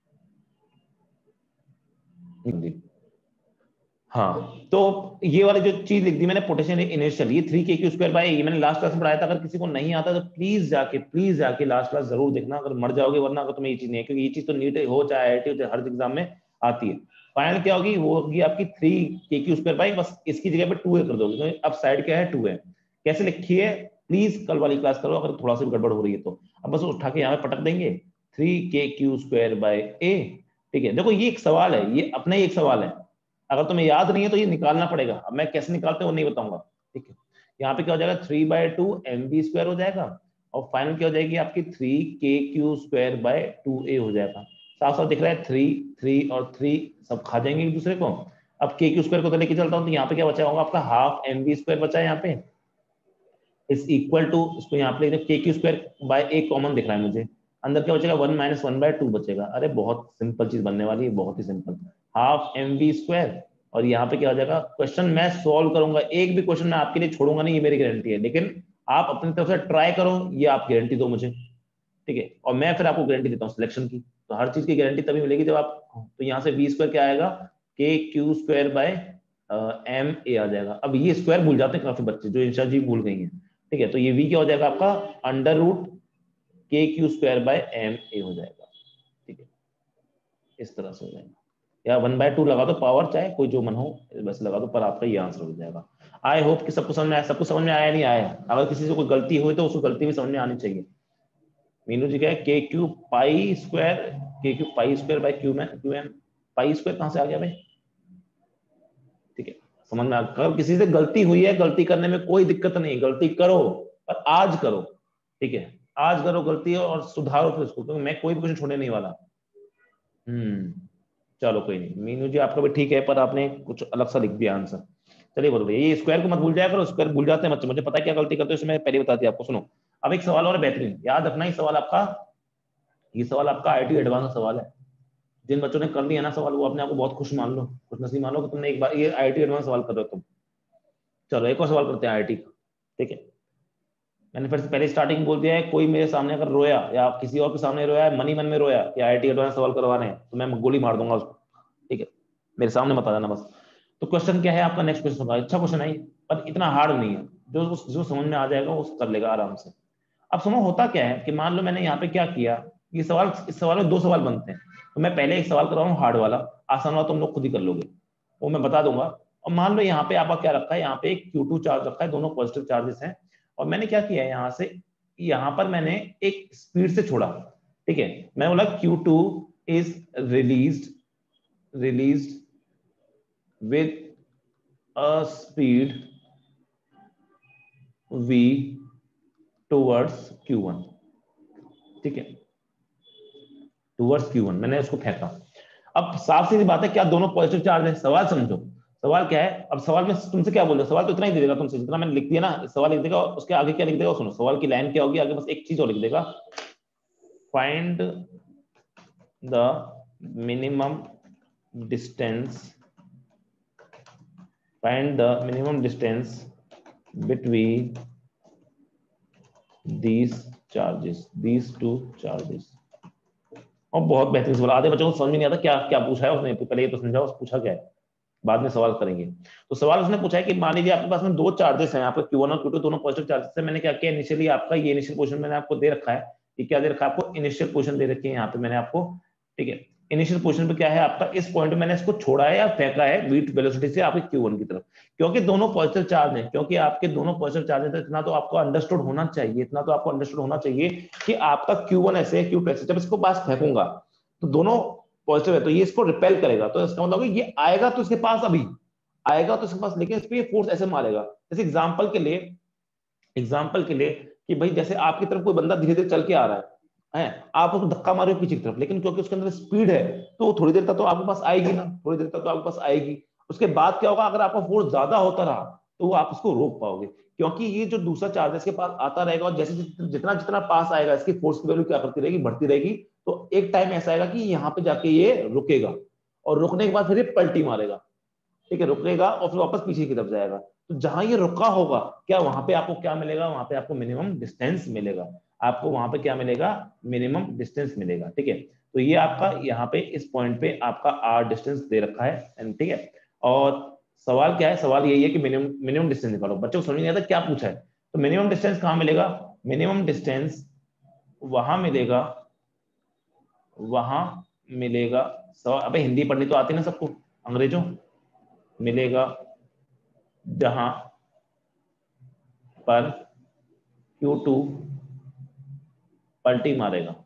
Speaker 1: हाँ, तो ये वाली जो चीज लिख दी मैंने पोटेंशियल इनिशियल, ये 3k² बाय, ये मैंने लास्ट क्लास में पढ़ाया था, अगर किसी को नहीं आता तो प्लीज जाके लास्ट क्लास जरूर देखना, अगर मर जाओगे, वरना अगर तुम्हें ये चीज नहीं है, क्योंकि ये चीज तो नीट हो चाहे आईआईटी हो चाहे हर एग्जाम में आती है। फाइनल क्या होगी, वो होगी आपकी 3k² बाय, बस इसकी जगह पे 2a कर दोगे, अब साइड क्या है 2a, कैसे लिखी है प्लीज कल वाली क्लास करो, अगर थोड़ा सा भी गड़बड़ हो रही है तो। अब बस उठा के यहाँ पे पटक देंगे 3k² बाय a, ठीक है। देखो ये एक सवाल है, ये अपना ही एक सवाल है, अगर तुम्हें याद नहीं है तो ये निकालना पड़ेगा, अब मैं कैसे निकालते हैं वो नहीं बताऊंगा, ठीक है। यहाँ पे क्या हो जाएगा 3/2 mv² हो जाएगा और फाइनल क्या हो जाएगी आपकी 3k² बाय 2a हो जाएगा। साफ साफ दिख रहा है 3 और 3 सब खा जाएंगे एक दूसरे को। अब k² को तो लेके चलता हूँ, तो यहाँ पे क्या बचा होगा आपका हाफ mv² बचा है यहाँ पे, इज इक्वल टू, इसको यहाँ पे k² बाय a कॉमन दिख रहा है मुझे, अंदर क्या बचेगा 1 - 1/2 बचेगा। अरे बहुत सिंपल चीज बनने वाली है, बहुत ही सिंपल, हाफ mv²। और यहाँ पे क्या हो जाएगा, क्वेश्चन मैं सॉल्व करूंगा, एक भी क्वेश्चन मैं आपके लिए छोड़ूंगा नहीं, ये मेरी गारंटी है, लेकिन आप अपनी तरफ से ट्राई करो, ये आप गारंटी दो मुझे, ठीक है। और मैं फिर आपको गारंटी देता हूँ सिलेक्शन की, तो हर चीज की गारंटी तभी मिलेगी जब आप, तो यहाँ से v² क्या आएगा, k² बाय m a आ जाएगा। अब ये स्क्वायर भूल जाते हैं काफी बच्चे, जो इंशा जी भूल गई है, ठीक है। तो ये v क्या हो जाएगा आपका √k² बाय m a हो जाएगा, ठीक है, इस तरह से हो जाएगा, या 1/2 लगा दो पावर, चाहे कोई जो मन हो बस लगा दो, पर आपका ये आंसर हो जाएगा। आई होप कि सबको समझ में आया, सबको समझ में आया नहीं आया, अगर किसी से कोई गलती हुई तो उसको गलती भी समझ में आनी चाहिए। मीनू जी क्या है k³ pi square by qm, pi square कहां से आ गया भाई, ठीक है, समझ में आ, अगर किसी से गलती हुई है, गलती करने में कोई दिक्कत नहीं, गलती करो पर आज करो, ठीक है, आज करो गलती और सुधारो फिर उसको, क्योंकि मैं कोई भी क्वेश्चन छोड़ने नहीं वाला। चलो कोई नहीं, मीनू जी आपका भी ठीक है, पर आपने कुछ अलग सा लिख दिया आंसर। चलिए बोलो भैया, ये स्क्वायर को मत भूल जाया करो, स्क्वायर भूल जाते हैं बच्चे, मुझे पता है क्या गलती करते हो, इसमें पहले बता दिया आपको। सुनो अब एक सवाल और बेहतरीन याद रखना, ये सवाल आपका आईटी एडवांस का सवाल है, जिन बच्चों ने कर लिया ना सवाल, वो अपने आप को बहुत खुश मान लो, खुश नसीब मान लो कि तुमने एक बार ये IIT एडवांस सवाल कर रहे हो तुम। चलो एक और सवाल करते हैं IIT का, ठीक है। मैंने फिर से पहले स्टार्टिंग बोल दिया है, कोई मेरे सामने अगर रोया या किसी और के सामने रोया है, मन ही मन में रोया कि IIT एडवांस सवाल करवाने हैं, तो मैं गोली मार दूंगा उसको, ठीक है। मेरे सामने मत आ जाना बस। तो क्वेश्चन क्या है आपका, नेक्स्ट क्वेश्चन होगा, अच्छा क्वेश्चन है पर इतना हार्ड नहीं है, जो समझ में आ जाएगा वो कर लेगा आराम से। अब सुनो होता क्या है कि मान लो मैंने यहाँ पे क्या किया, ये सवाल, इस सवाल में दो सवाल बनते हैं, तो मैं पहले एक सवाल कर रहा हूँ हार्ड वाला, आसान वाला तुम लोग खुद ही कर लोगे, वो मैं बता दूंगा। और मान लो यहाँ पे आपका क्या रखा है, यहाँ पे एक Q2 चार्ज रखा है, दोनों पॉजिटिव चार्जेस हैं, और मैंने क्या किया है यहाँ से, यहाँ पर मैंने एक स्पीड से छोड़ा, ठीक है। मैं बोला Q2 is released with a speed v towards Q1, ठीक है, towards Q1 मैंने उसको फेंका। अब साफ सीधी बात है, क्या दोनों पॉजिटिव चार्ज है, सवाल समझो, सवाल क्या है। अब सवाल में तुमसे क्या बोल रहा, सवाल तो इतना ही दे देगा तुमसे जितना मैंने लिख दिया ना, सवाल लिख देगा, उसके आगे क्या लिख देगा सुनो, सवाल की लाइन क्या होगी आगे, बस एक चीज और लिख देगा, find the minimum distance, find the minimum distance between these charges, these two charges। और बहुत बेहतरीन सवाल, आधे बच्चों को समझ में नहीं आता क्या क्या पूछा है उसने, पहले ये तो समझाओ पूछा क्या है, बाद में सवाल करेंगे। तो सवाल उसने पूछा है कि मान लीजिए आपके पास में दो चार्जेस हैं, आपका Q1 और Q2 दोनों पॉजिटिव चार्जेस हैं। मैंने क्या किया, इनिशियली आपका ये इनिशियल पोजीशन मैंने आपको दे रखा है, ये क्या दे रखा है आपको, इनिशियल पोजीशन दे रखी है यहाँ पे मैंने आपको, ठीक है। इनिशियल पोजीशन पे क्या है आपका, इस पॉइंट पे मैंने इसको छोड़ा है या फेंका है वीट वेलोसिटी से आपके Q1 की तरफ, क्योंकि दोनों पॉजिटिव चार्ज हैं, क्योंकि आपके दोनों पॉजिटिव चार्ज हैं, इतना तो आपको अंडरस्टूड होना चाहिए, इतना तो आपको अंडरस्टूड होना चाहिए कि आपका Q1 ऐसे है, Q2 ऐसे, जब इसको पास फेंकूंगा तो दोनों पॉजिटिव है, तो ये इसको रिपेल करेगा, तो इसका मतलब ये आएगा तो इसके पास अभी आएगा तो इसके पास, लेकिन इस पे फोर्स ऐसे मारेगा। जैसे एग्जांपल के लिए कि भाई जैसे आपकी तरफ कोई बंदा धीरे धीरे चल के आ रहा है आप उसको धक्का मारे हो पीछे की तरफ, लेकिन क्योंकि उसके अंदर स्पीड है तो थोड़ी देर तक तो आपके पास आएगी ना, थोड़ी देर तक तो आपके पास आएगी। उसके बाद क्या होगा, अगर आपका फोर्स ज्यादा होता रहा तो आप उसको रोक पाओगे, क्योंकि ये जो दूसरा चार्ज है इसके पास आता रहेगा, और जैसे जितना जितना पास आएगा इसकी फोर्स की वैल्यू क्या करती रहेगी, बढ़ती रहेगी। तो एक टाइम ऐसा आएगा कि यहाँ पे जाके ये रुकेगा, और रुकने के बाद फिर ये पलटी मारेगा, ठीक है, रुकेगा और फिर वापस पीछे की तरफ जाएगा। तो जहां ये रुका होगा, क्या वहां पे आपको क्या मिलेगा, वहां पे आपको मिनिमम डिस्टेंस मिलेगा, आपको वहां पे क्या मिलेगा, मिनिमम डिस्टेंस मिलेगा, ठीक है। तो ये आपका यहाँ पे इस पॉइंट पे आपका R डिस्टेंस दे रखा है, ठीक है। और सवाल क्या है, सवाल यही है कि मिनिमम डिस्टेंस निकालो। बच्चों को समझ नहीं आता क्या पूछा है, तो मिनिमम डिस्टेंस कहाँ मिलेगा, मिनिमम डिस्टेंस वहां मिलेगा, वहां मिलेगा। अबे हिंदी पढ़नी तो आती ना सबको, अंग्रेजों, मिलेगा जहां पर Q2 पलटी मारेगा,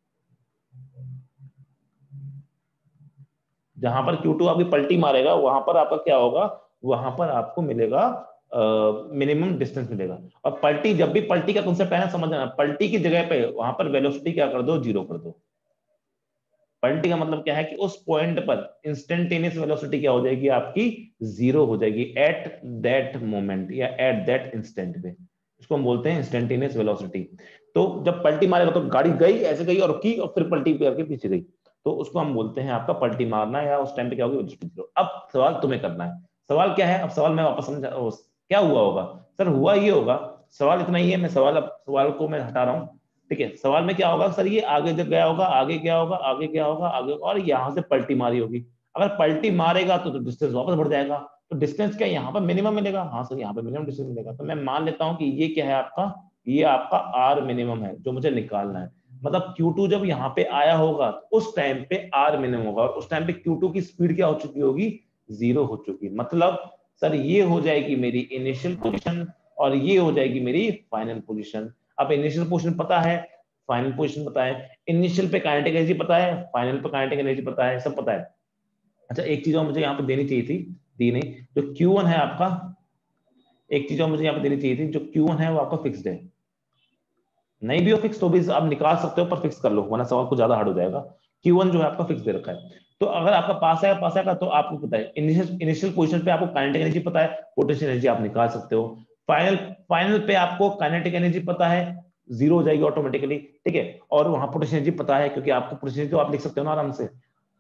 Speaker 1: जहां पर Q2 आपकी पलटी मारेगा वहां पर आपका क्या होगा, वहां पर आपको मिलेगा मिनिमम डिस्टेंस मिलेगा। और पलटी, जब भी पलटी का कॉन्सेप्ट है ना समझना, पलटी की जगह पे वहां पर वेलोसिटी क्या कर दो, जीरो कर दो। पलटी का मतलब क्या है कि उस पॉइंट पर इंस्टेंटेनियस वेलोसिटी क्या हो जाएगी आपकी, जीरो हो जाएगी एट दैट मोमेंट या एट दैट इंस्टेंट पे, इसको हम बोलते हैं इंस्टेंटेनियस वेलोसिटी। तो जब पलटी मारेगा तो गाड़ी गई ऐसे गई और रुकी और फिर पलटी करके पीछे गई, तो उसको हम बोलते हैं आपका पलटी मारना, या उस टाइम पे क्या होगी वेलोसिटी जीरो। अब सवाल तुम्हें करना है, सवाल क्या है, अब सवाल मैं वापस समझा, क्या हुआ होगा सर, हुआ ये होगा, सवाल इतना ही है, मैं सवाल, अब सवाल को मैं हटा रहा हूँ, ठीक है। सवाल में क्या होगा सर, ये आगे जब गया होगा, आगे क्या होगा, आगे क्या होगा, आगे, और यहां से पलटी मारी होगी। अगर पलटी मारेगा तो डिस्टेंस वापस बढ़ जाएगा, तो डिस्टेंस क्या यहाँ पर मिनिमम मिलेगा, हाँ सर यहाँ पे मिनिमम डिस्टेंस मिलेगा। तो मैं मान लेता हूँ कि ये क्या है आपका, ये आपका आर मिनिमम है जो मुझे निकालना है। मतलब Q2 जब यहाँ पे आया होगा तो उस टाइम पे आर मिनिमम होगा, और उस टाइम पे Q2 की स्पीड क्या हो चुकी होगी, जीरो हो चुकी। मतलब सर ये हो जाएगी मेरी इनिशियल पोजीशन और ये हो जाएगी मेरी फाइनल पोजीशन। अब इनिशियल पोजीशन पता है, फाइनल पोजीशन पता है, इनिशियल पे काइनेटिक एनर्जी पता है, फाइनल पे काइनेटिक एनर्जी पता है, सब पता है। अच्छा एक चीज और मुझे यहाँ पे देनी चाहिए थी, दी नहीं, जो Q1 है आपका, एक चीज और मुझे यहाँ पे देनी चाहिए थी, जो Q1 है वो आपका फिक्स्ड है, नहीं भी हो फिक्स तो भी आप निकाल सकते हो, पर फिक्स कर लो वरना सवाल को ज्यादा हार्ड हो जाएगा। Q1 जो है आपका फिक्स दे रखा है। तो अगर आपका पास आएगा तो आपको पता है इनिशियल पोजीशन पे आपको काइनेटिक एनर्जी पता है, पोटेंशियल एनर्जी आप निकाल सकते हो। फाइनल फाइनल पे आपको काइनेटिक एनर्जी पता है, जीरो हो जाएगी ऑटोमेटिकली, ठीक है। और वहां पोटेंशियल एनर्जी पता है, क्योंकि आपको पोटेंशियल तो आप लिख सकते हो ना आराम से,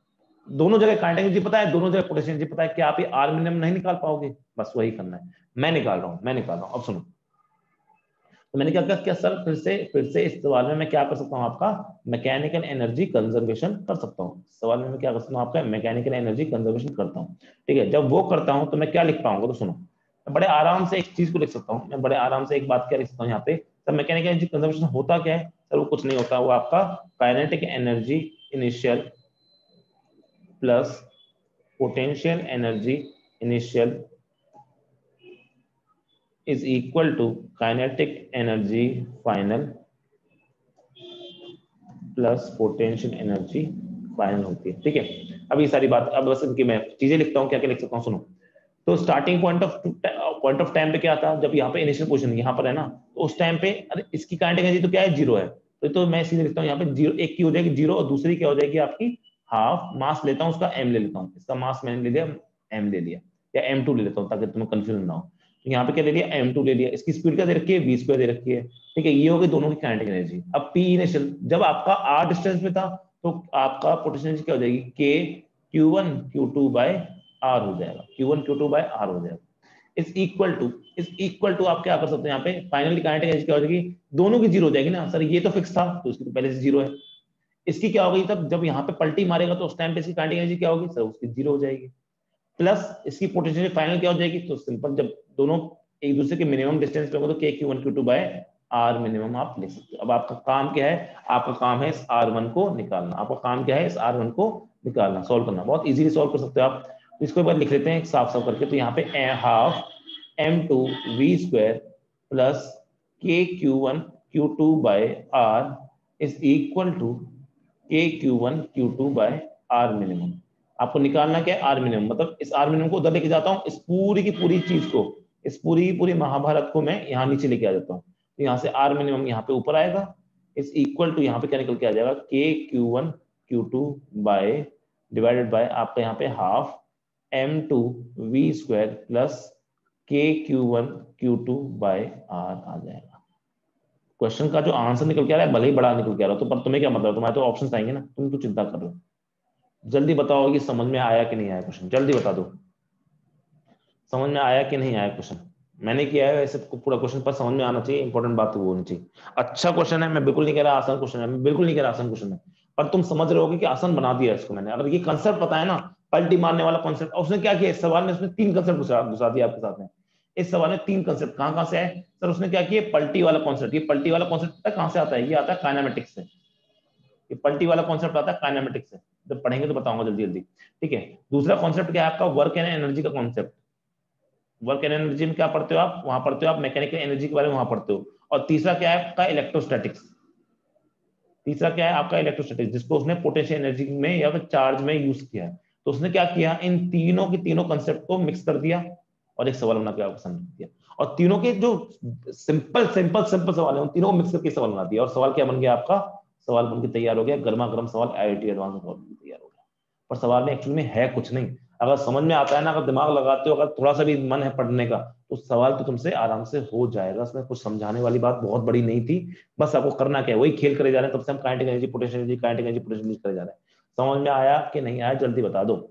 Speaker 1: दोनों जगह काइनेटिक एनर्जी पता है, दोनों जगह पोटेंशियल एनर्जी पता है, क्या आप ये आर मिनिमम नहीं निकाल पाओगे? बस वही करना है, मैं निकाल रहा हूँ। अब सुनो, तो मैंने क्या किया सर, फिर से इस सवाल में मैं क्या कर सकता हूँ, आपका मैकेनिकल एनर्जी कंजर्वेशन कर सकता हूँ। सवाल में मैं क्या कर सकता हूँ, आपका मैकेनिकल एनर्जी कंजर्वेशन करता हूँ। ठीक है, जब वो करता हूँ तो मैं क्या लिख पाऊंगा, तो सुनो, मैं बड़े आराम से एक चीज को लिख सकता हूँ, मैं बड़े आराम से एक बात क्या लिख सकता हूँ यहाँ पे, सर मैकेनिकल एनर्जी कंजर्वेशन होता क्या है? सर वो कुछ नहीं होता, वो आपका kinetic energy initial plus potential energy initial is equal to kinetic energy final plus potential energy final होती है। ठीक है, अब ये सारी बात, अब बस इनकी मैं चीजें लिखता हूँ, क्या क्या लिख सकता हूँ, सुनो। तो स्टार्टिंग पॉइंट ऑफ टाइम पे क्या था, जब यहाँ पे इनिशियल पोजीशन यहाँ पर है ना, तो उस टाइम पे अरे इसकी काइनेटिक एनर्जी तो क्या है, जीरो है, तो मैं सीधे लिखता हूँ यहाँ पे जीरो, एक की हो जाएगी जीरो और दूसरी क्या हो जाएगी आपकी हाफ। मास लेता हूँ उसका एम ले लेता हूँ, इसका मास मैंने ले लिया एम ले लिया, या M2 ले लेता हूँ ताकि तुम्हें कंफ्यूजन ना हो। तो यहाँ पे क्या ले लिया, M2 ले लिया, इसकी स्पीड क्या दे रखी है, v² दे रखी है। ठीक है, ये हो गई दोनों की काइनेटिक एनर्जी। अब P इनिशियल जब आपका r डिस्टेंस में था, तो आपका पोटेंशियल एनर्जी क्या हो जाएगी, K Q1 Q2 by R हो जाएगा, Q1 Q2 बाय R हो जाएगा। इज इक्वल टू आप क्या कर सकते हैं, यहाँ पे फाइनली काइनेटिक एनर्जी क्या हो जाएगी, दोनों की जीरो हो जाएगी ना। सर ये तो फिक्स था, तो इसकी तो पहले से जीरो है। इसकी क्या होगी, तब जब यहाँ पे पलटी मारेगा तो उस टाइम पे इसकी काइनेटिक एनर्जी क्या होगी, सर उसकी जीरो हो जाएगी। प्लस इसकी पोटेंशियल फाइनल क्या हो जाएगी, तो सिंपल जब दोनों एक दूसरे के मिनिमम डिस्टेंस पे होगा तो Q1 Q2 by R minimum आप लिख सकते हो। अब आपका काम क्या है, आपका काम है इस R1 को निकालना, आपका काम क्या है इस R1 को निकालना, सॉल्व करना, बहुत इजीली सॉल्व कर सकते हो आप। तो इसको एक बार लिख लेते हैं साफ साफ करके, तो यहाँ पे half M2 v² plus K Q1 Q2 by R is equal to Q1 Q2 by R minimum. आपको निकालना क्या है, आर मिनिमम, मतलब इस आर मिनिमम को उधर लेके जाता हूँ, इस पूरी की पूरी चीज को, इस पूरी की पूरी महाभारत को मैं यहाँ नीचे लेके आ जाता हूँ। तो यहाँ से आर मिनिमम यहाँ पे ऊपर आएगा, इस इक्वल टू यहाँ पे क्या निकल के आ जाएगा, Q1 Q2 by divided by आपका यहाँ पे half M2 v² plus Q1 Q2 by R आ जाएगा। क्वेश्चन का जो आंसर निकल के आ रहा है भले ही बड़ा निकल के आ रहा हो, तो पर तुम्हें क्या मतलब, तुम्हारे तो ऑप्शन आएंगे ना, तुम तो चिंता कर रहे हो। जल्दी बताओ कि समझ में आया कि नहीं आया क्वेश्चन, जल्दी बता दो, समझ में आया कि नहीं आया क्वेश्चन। मैंने किया है ऐसे पूरा क्वेश्चन, पर समझ में आना चाहिए, इंपॉर्टेंट बात तो वो होनी चाहिए। अच्छा क्वेश्चन है, मैं बिल्कुल नहीं कह रहा आसान क्वेश्चन है, मैं बिल्कुल नहीं कह रहा आसान क्वेश्चन है, पर तुम समझ रहे होगे कि आसान बना दिया इसको मैंने। अगर ये कंसेप्ट पता है ना, पलटी मारने वाला कॉन्सेप्ट, और उसने क्या किया इस सवाल में, उसने 3 कंसेप्ट घुसा दिया आपके साथ में। इस सवाल में 3 कंसेप्ट कहां कहां से आए, सर उसने क्या किया, पलटी वाला कॉन्सेप्ट, ये पलटी वाला कॉन्सेप्ट कहां से आता है, ये आता है काइनेमेटिक्स से, ये पलटी वाला कॉन्सेप्ट आता है काइनेमेटिक्स से, जब पढ़ेंगे तो बताऊंगा जल्दी जल्दी। ठीक है, दूसरा कॉन्सेप्ट क्या है आपका, वर्क एंड एनर्जी का कॉन्सेप्ट। वर्क एंड एनर्जी में क्या पढ़ते हो आप, वहां पढ़ते हो आप मैकेनिकल एनर्जी के बारे में वहां पढ़ते हो। और तीसरा क्या है आपका, इलेक्ट्रोस्टैटिक्स। तीसरा क्या है आपका, इलेक्ट्रोस्टैटिक्स, जिसको उसने पोटेंशियल एनर्जी में या फिर चार्ज में यूज किया है। तो उसने क्या किया, इन तीनों की तीनों कंसेप्ट को मिक्स कर दिया और एक सवाल बना के आपको समझ दिया। और तीनों के जो सिंपल सिंपल सिंपल सवाल है, उन तीनों को मिक्स करके सवाल बना दिया, और सवाल क्या बन गया आपका, सवाल बनके तैयार हो गया, गर्मा गर्म सवाल, IIT एडवांस सवाल तैयार हो गया। पर सवाल में एक्चुअली में है कुछ नहीं, अगर समझ में आता है ना, अगर दिमाग लगाते हो, अगर थोड़ा सा भी मन है पढ़ने का, तो सवाल तो तुमसे आराम से हो जाएगा। उसमें कुछ समझाने वाली बात बहुत बड़ी नहीं थी, बस आपको करना क्या है, वही खेल करे जा रहे हैं, तब से हम kinetic energy potential energy kinetic energy potential energy करे जा रहे हैं। समझ में आया कि नहीं आया, जल्दी बता दो,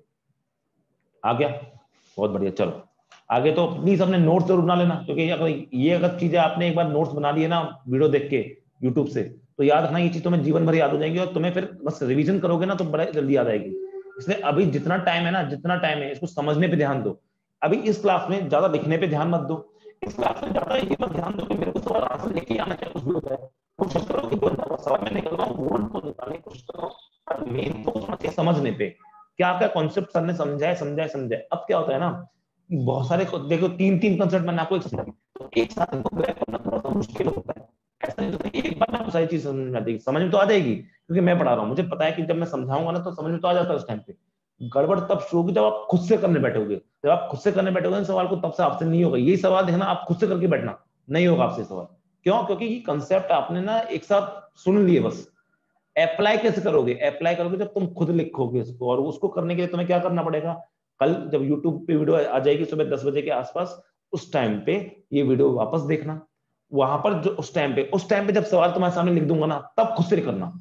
Speaker 1: आ गया, बहुत बढ़िया। चलो आगे, तो प्लीज अपने नोट्स जरूर बना लेना, क्योंकि अगर चीजें आपने एक बार नोट्स बना लिए ना वीडियो देख के यूट्यूब से, तो याद रखना ये चीज तुम्हें जीवन भर याद हो जाएगी, और तुम्हें फिर बस रिवीजन करोगे ना तो बड़ा जल्दी याद आएगी। इसलिए अभी जितना टाइम है ना, जितना टाइम है, इसको समझने पे ध्यान दो। अभी इस क्लास में ज्यादा लिखने पे ध्यान मत दो, इस क्लास में ज्यादा ये मत ध्यान दो कि मेरे को सवाल आंसर लेके आना चाहिए उस वीडियो पे। कोशिश करो कि जो सवाल मैं निकल रहा हूँ वो उनको निकालने की कोशिश करो, मेन फोकस होना चाहिए समझने पे, क्या क्या कॉन्सेप्ट सर ने समझाए। अब क्या होता है ना, बहुत सारे देखो 3 कंसेप्ट मैंने आपको एक समझा, तो एक साथ इनको ग्रैब करना थोड़ा सा मुश्किल होता है। ऐसा नहीं होता एक बार में आपको सारी चीज समझ में आती है, समझ में तो आ जाएगी क्योंकि मैं पढ़ा रहा हूँ, मुझे पता है कि जब मैं समझाऊंगा ना तो समझ में तो आ जाता है उस टाइम पे। गड़बड़ तब शुरू होगी जब आप खुद से करने बैठोगे, जब आप खुद से करने बैठोगे सवाल को, तब से आपसे नहीं होगा। यही सवाल देखना, आप खुद से करके बैठना, नहीं होगा आपसे सवाल। क्यों? क्योंकि ये कंसेप्ट आपने ना एक साथ सुन लिए, बस अप्लाई कैसे करोगे, अप्लाई करोगे जब तुम खुद लिखोगे उसको, और उसको करने के लिए तुम्हें क्या करना पड़ेगा, कल जब यूट्यूब पे वीडियो आ जाएगी सुबह 10 बजे के आसपास, उस टाइम पे ये वीडियो वापस देखना। वहां पर जो उस टाइम पे जब सवाल तुम्हारे सामने लिख दूंगा ना, तब खुद से करना,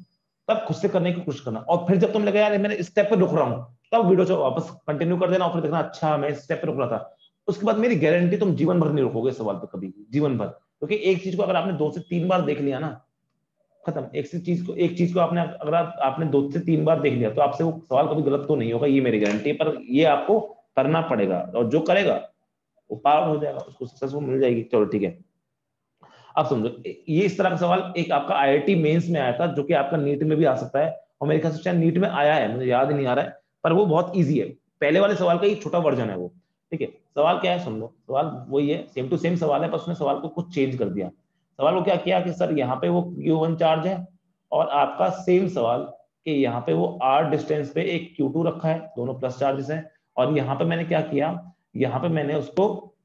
Speaker 1: तब खुद से करने की कोशिश करना। और फिर जब तुम लगे यार मैंने इस स्टेप पे रुक रहा हूँ, तब वीडियो को वापस कंटिन्यू कर देना और फिर देखना अच्छा मैं इस स्टेप पे रुक रहा था। उसके बाद मेरी गारंटी तुम जीवन भर नहीं रुकोगे सवाल पे, कभी जीवन भर। क्योंकि एक चीज को अगर आपने 2 से 3 बार देख लिया ना, खत्म। एक चीज को आपने अगर आपने 2 से 3 बार देख लिया तो आपसे वो सवाल कभी गलत तो नहीं होगा, ये मेरी गारंटी है। पर ये आपको करना पड़ेगा, और जो करेगा वो पार हो जाएगा, उसको सक्सेसफुल मिल जाएगी। चलो ठीक है, अब समझो ये इस तरह का सवाल एक आपका आईआईटी मेंस में आया था, जो कि आपका नीट में भी आ सकता है, और मेरे ख्याल से शायद नीट में आया है, मुझे याद ही नहीं आ रहा है, पर वो बहुत ईजी है। पहले वाले सवाल का ही छोटा वर्जन है वो। ठीक है, सवाल क्या है सुन लो, सवाल वही है, सेम टू सेम सवाल है, बस उसने सवाल को कुछ चेंज कर दिया। सवाल को क्या किया कि सर यहाँ पे वो Q1 चार्ज है, और आपका सेम सवाल कि यहाँ पे वो R डिस्टेंस पे एक Q2 रखा है, दोनों प्लस चार्जेस हैं। और यहाँ पे मैंने क्या किया, यहाँ पे मैंने उसको,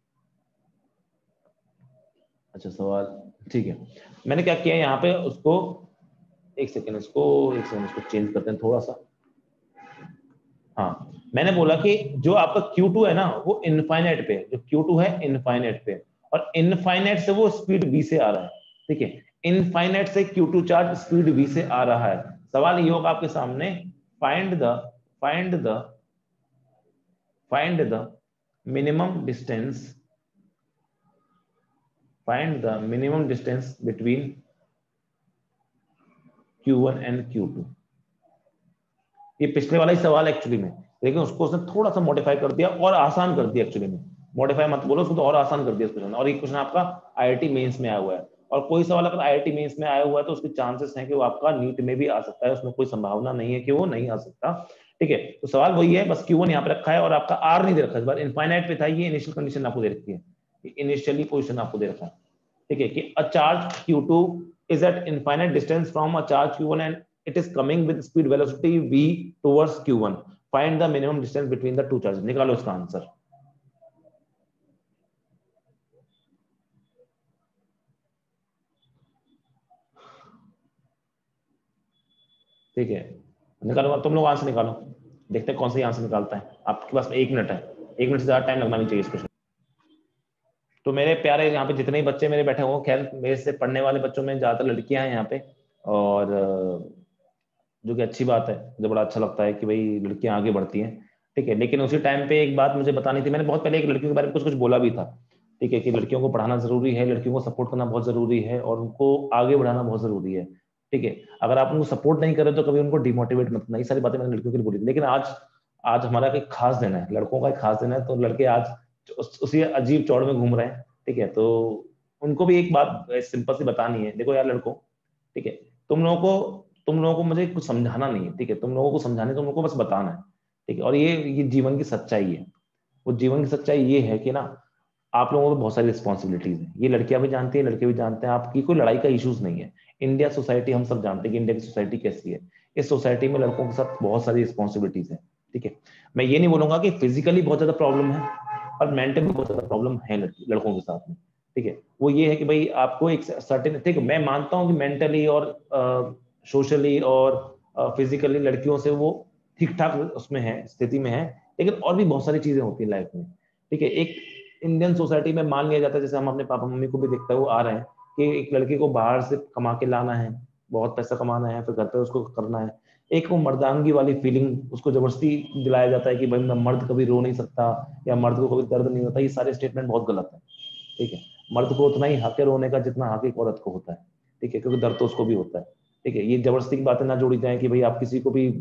Speaker 1: अच्छा सवाल ठीक है, मैंने क्या किया यहाँ पे उसको, एक सेकेंड इसको चेंज करते हैं थोड़ा सा। हाँ, मैंने बोला कि जो आपका Q2 है ना वो इनफाइनाइट पे, जो Q2 है इनफाइनाइट पे, और इनफाइनाइट से वो स्पीड v से आ रहा है। ठीक है, इनफाइनाइट से Q2 चार्ज स्पीड v से आ रहा है। सवाल ये होगा आपके सामने, find the find the find the minimum distance find the minimum distance between Q1 and Q2। ये पिछले वाला ही सवाल एक्चुअली में, लेकिन उसको उसने थोड़ा सा मॉडिफाई कर दिया और आसान कर दिया। एक्चुअली में मॉडिफाई मत बोलो उसको, तो और आसान कर दिया क्वेश्चन। और ये क्वेश्चन आपका आईआईटी मेंस में आया हुआ है, और कोई सवाल अगर आईआईटी मेंस में आया हुआ है तो उसके चांसेस हैं कि वो आपका नीट में भी आ सकता है, उसमें कोई संभावना नहीं है कि वो नहीं आ सकता। ठीक है, तो सवाल वही है, बस Q1 यहाँ पे रखा है और आपका आर नहीं दे रखा है, इस बार इनफाइनाइट पे था, ये इनिशियल कंडीशन आपको दे रखी है, इनिशियली पोजिशन आपको दे रखा है। ठीक है, कि a charge Q2 is at infinite distance from a charge Q1 and it is coming with speed velocity v towards Q1. Find the minimum distance between the two charges. निकालो इसका answer. ठीक है, निकालो तुम लोग आंसर निकालो, देखते हैं कौन सा आंसर निकालता है। आपके पास 1 मिनट है, 1 मिनट से ज्यादा टाइम लगना नहीं चाहिए इस क्वेश्चन। तो मेरे प्यारे यहाँ पे जितने ही बच्चे मेरे बैठे हों, खैर मेरे से पढ़ने वाले बच्चों में ज्यादातर लड़कियां हैं यहाँ पे, और जो कि अच्छी बात है, मुझे बड़ा अच्छा लगता है कि भाई लड़कियां आगे बढ़ती हैं। ठीक है, लेकिन उसी टाइम पे एक बात मुझे बतानी थी, मैंने बहुत पहले एक लड़कियों के बारे में कुछ कुछ बोला भी था। ठीक है, कि लड़कियों को पढ़ाना जरूरी है, लड़कियों को सपोर्ट करना बहुत जरूरी है, और उनको आगे बढ़ाना बहुत जरूरी है। ठीक है, अगर आप उनको सपोर्ट नहीं करें तो कभी उनको डिमोटिवेट मत करना। ये सारी बातें मैंने लड़कियों के लिए बोली थी, लेकिन आज आज हमारा एक खास दिन है, लड़कों का एक खास दिन है, तो लड़के आज उसी अजीब चौड़ में घूम रहे हैं। ठीक है, तो उनको भी एक बात सिंपल सी बतानी है, देखो यार लड़कों, ठीक है, तुम लोगों को मुझे कुछ समझाना नहीं है। ठीक है, तुम लोगों को समझाने, तुम लोगों को बस बताना है। ठीक है, और ये जीवन की सच्चाई है। वो जीवन की सच्चाई ये है कि ना, आप लोगों को बहुत सारी रिस्पॉन्सिबिलिटीज हैं, ये लड़कियां भी जानती हैं, लड़के भी जानते हैं, आपकी कोई लड़ाई का इश्यूज नहीं है। इंडिया सोसाइटी, हम सब जानते हैं कि इंडिया की सोसाइटी कैसी है। इस सोसाइटी में लड़कों के साथ बहुत सारी रिस्पॉन्सिबिलिटीज है। ठीक है, मैं ये नहीं बोलूंगा कि फिजिकली बहुत ज्यादा प्रॉब्लम है, और मेंटली बहुत ज्यादा प्रॉब्लम है लड़कों के साथ में। ठीक है, वो ये है कि भाई आपको एक सर्टेन, ठीक है, मैं मानता हूँ कि मेंटली और सोशली और फिजिकली लड़कियों से वो ठीक ठाक उसमें है, स्थिति में है, लेकिन और भी बहुत सारी चीजें होती है लाइफ में। ठीक है, एक इंडियन सोसाइटी में मान लिया जाता है, जैसे हम अपने पापा मम्मी को भी देखते हैं, वो आ रहे हैं कि एक लड़के को बाहर से कमा के लाना है, बहुत पैसा कमाना है, फिर घर पे उसको करना है। एक वो मर्दानगी वाली फीलिंग उसको जबरदस्ती दिलाया जाता है कि भाई मैं मर्द कभी रो नहीं सकता, या मर्द को कभी दर्द नहीं होता। ये सारे स्टेटमेंट बहुत गलत है। ठीक है, मर्द को उतना ही हक है रोने का जितना हक एक औरत को होता है। ठीक है, क्योंकि दर्द तो उसको भी होता है। ठीक है, ये जबरदस्ती की बातें ना जोड़ी जाए कि भाई आप किसी को भी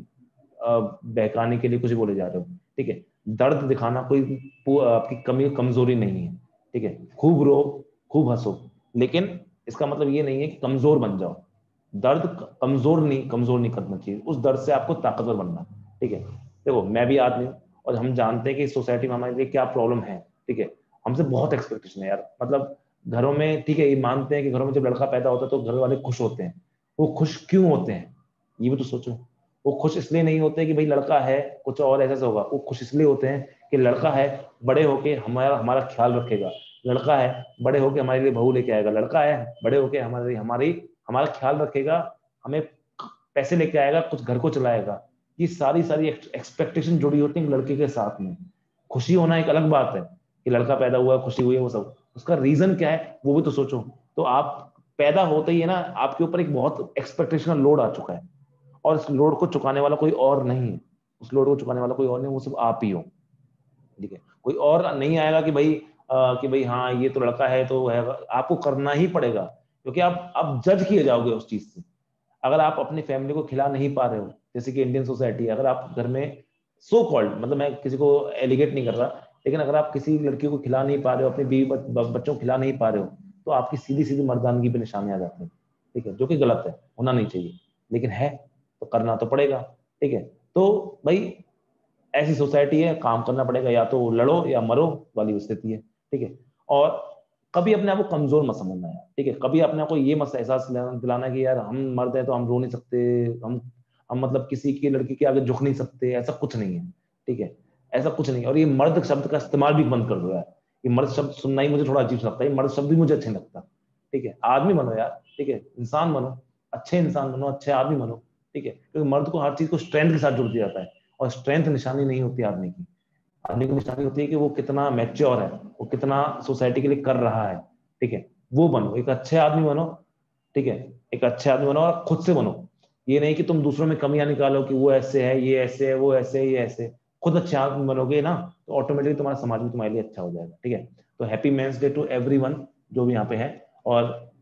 Speaker 1: बहकाने के लिए कुछ बोले जा रहे हो। ठीक है, दर्द दिखाना कोई आपकी कमी कमजोरी नहीं है। ठीक है, खूब रो, खूब हंसो, लेकिन इसका मतलब ये नहीं है कि कमजोर बन जाओ। दर्द कमजोर नहीं करना चाहिए, उस दर्द से आपको ताकतवर बनना है। ठीक है, देखो मैं भी आदमी हूँ, और हम जानते हैं कि सोसाइटी में हमारे लिए क्या प्रॉब्लम है। ठीक है, हमसे बहुत एक्सपेक्टेशन है यार, मतलब घरों में, ठीक है, ये मानते हैं कि घरों में जब लड़का पैदा होता है तो घर वाले खुश होते हैं। वो खुश क्यों होते हैं, ये भी तो सोचो। वो खुश इसलिए नहीं होते कि भाई लड़का है कुछ और ऐसा होगा, वो खुश इसलिए होते हैं कि लड़का है, बड़े होके हमारा हमारा ख्याल रखेगा, लड़का है बड़े होके हमारे लिए बहू लेके आएगा, लड़का है बड़े होके हमारे हमारी हमारा ख्याल रखेगा, हमें पैसे लेके आएगा, कुछ घर को चलाएगा। ये सारी सारी एक्सपेक्टेशन जुड़ी होती है लड़के के साथ में। खुशी होना एक अलग बात है कि लड़का पैदा हुआ, खुशी हुई है, वो सब, उसका रीजन क्या है वो भी तो सोचो। तो आप पैदा होते ही है ना, आपके ऊपर एक बहुत एक्सपेक्टेशन का लोड आ चुका है, और इस लोड को चुकाने वाला कोई और नहीं है, उस लोड को चुकाने वाला कोई और नहीं, वो सिर्फ आप ही हो, ठीक है। कोई और नहीं आएगा कि भाई कि भाई हाँ ये तो लड़का है तो है, आपको करना ही पड़ेगा, क्योंकि आप जज किए जाओगे उस चीज से। अगर आप अपनी फैमिली को खिला नहीं पा रहे हो, जैसे कि इंडियन सोसाइटी, अगर आप घर में सो कॉल्ड, मतलब मैं किसी को एलिगेट नहीं कर रहा, लेकिन अगर आप किसी लड़की को खिला नहीं पा रहे हो, अपनी बीवी बच्चों को खिला नहीं पा रहे हो, तो आपकी सीधी सीधी मर्दानगी पे निशाने आ जाते हैं, ठीक है, जो कि गलत है, होना नहीं चाहिए, लेकिन है तो करना तो पड़ेगा, ठीक है। तो भाई ऐसी सोसाइटी है, काम करना पड़ेगा, या तो लड़ो या मरो वाली स्थिति है, ठीक है। और कभी अपने आप को कमजोर मत समझना यार, ठीक है, कभी अपने आप को ये मत एहसास दिलाना कि यार हम मर्द हैं तो हम रो नहीं सकते, हम मतलब किसी की लड़की के आगे झुक नहीं सकते, ऐसा कुछ नहीं है, ठीक है, ऐसा कुछ नहीं है। और ये मर्द शब्द का इस्तेमाल भी बंद कर दो यार, ये मर्द शब्द सुनना ही मुझे थोड़ा अजीब लगता है, ये मर्द शब्द भी मुझे अच्छा नहीं लगता, ठीक है। आदमी बनो यार, ठीक है, इंसान बनो, अच्छे इंसान बनो, अच्छे आदमी बनो, ठीक है, क्योंकि मर्द को हर चीज को स्ट्रेंथ के साथ जुड़ दिया जाता है, और स्ट्रेंथ निशानी नहीं होती आदमी की, आदमी की निशानी होती है कि वो कितना मैच्योर है, वो कितना सोसाइटी के लिए कर रहा है, ठीक है। वो बनो, एक अच्छे आदमी बनो, ठीक है, एक अच्छे आदमी बनो और खुद से बनो। ये नहीं कि तुम दूसरों में कमियां निकालो कि वो ऐसे है, ये ऐसे है, वो ऐसे है, ये ऐसे। खुद अच्छे आदमी बनोगे ना तो ऑटोमेटिकली तुम्हारा समाज भी तुम्हारे लिए अच्छा हो जाएगा, ठीक है। तो happy men's day to everyone जो भी यहाँ पे है, और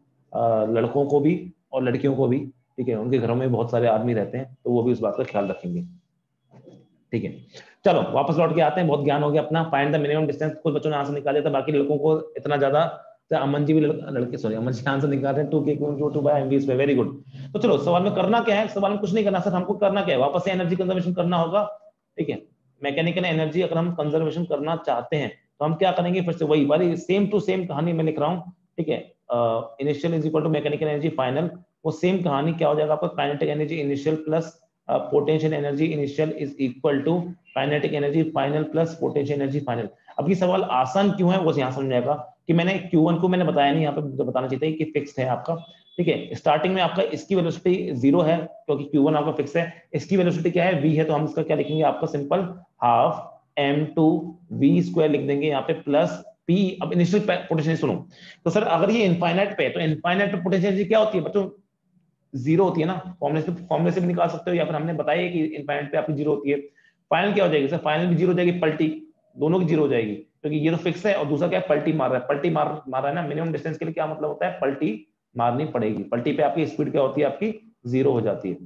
Speaker 1: लड़कों को भी और लड़कियों को भी, ठीक है, उनके घरों में बहुत सारे आदमी रहते हैं तो वो भी उस बात का ख्याल रखेंगे, ठीक है। चलो वापस लौट के आते हैं, बहुत ज्ञान हो गया अपना। फाइंड द मिनिमम डिस्टेंस, कुछ बच्चों ने आंसर निकाले था, बाकी लड़कों को इतना ज्यादा, अमन जी भी लड़के सॉरी अमन जी आंसर निकाल रहे हैं 2k 2 बाय एमवी पे, वेरी गुड। तो चलो सवाल में करना क्या है, सवाल में कुछ नहीं करना सर, हमको करना क्या है, वापस से एनर्जी कंजर्वेशन करना होगा, ठीक है। मैकेनिकल एनर्जी अगर हम कंजर्वेशन करना चाहते हैं तो हम क्या करेंगे, फिर से वही वाली सेम टू सेम कहानी मैं लिख रहा हूँ, ठीक है। Initial is equal to mechanical energy final, वो सेम कहानी क्या हो जाएगा आपका, kinetic energy initial plus potential energy initial is equal to kinetic energy final plus potential energy final. अब ये सवाल आसान क्यों है वो यहाँ समझ जाएगा कि मैंने Q1 को मैंने बताया नहीं, यहाँ पे बताना चाहिए कि फिक्स्ड है आपका, ठीक है। स्टार्टिंग में आपका इसकी वेलोसिटी 0 है क्योंकि Q1 आपका फिक्स है, इसकी वेलोसिटी क्या है, v है, तो हम इसका क्या लिखेंगे आपका simple half m2 v square लिख देंगे यहाँ पे प्लस p। अब इनिशियल पोटेंशियल सुनो, तो सर अगर ये इनफाइनाइट पे, तो इनफाइनाइट पे पोटेंशियल क्या होती है बच्चों, जीरो होती है ना, फॉर्मुले से भी निकाल सकते हो, या फिर हमने बताया कि इनफाइनाइट पे आपकी जीरो होती है। फाइनल क्या हो जाएगी सर, फाइनल भी जीरो हो जाएगी, पलटी, दोनों की जीरो हो जाएगी, क्योंकि ये तो फिक्स है और दूसरा क्या है, पलटी मार रहा है, पलटी मार रहा है ना, मिनिमम डिस्टेंस के लिए क्या मतलब होता है, पलटी मारनी पड़ेगी, पलटी पे आपकी स्पीड क्या होती है, आपकी जीरो हो जाती है।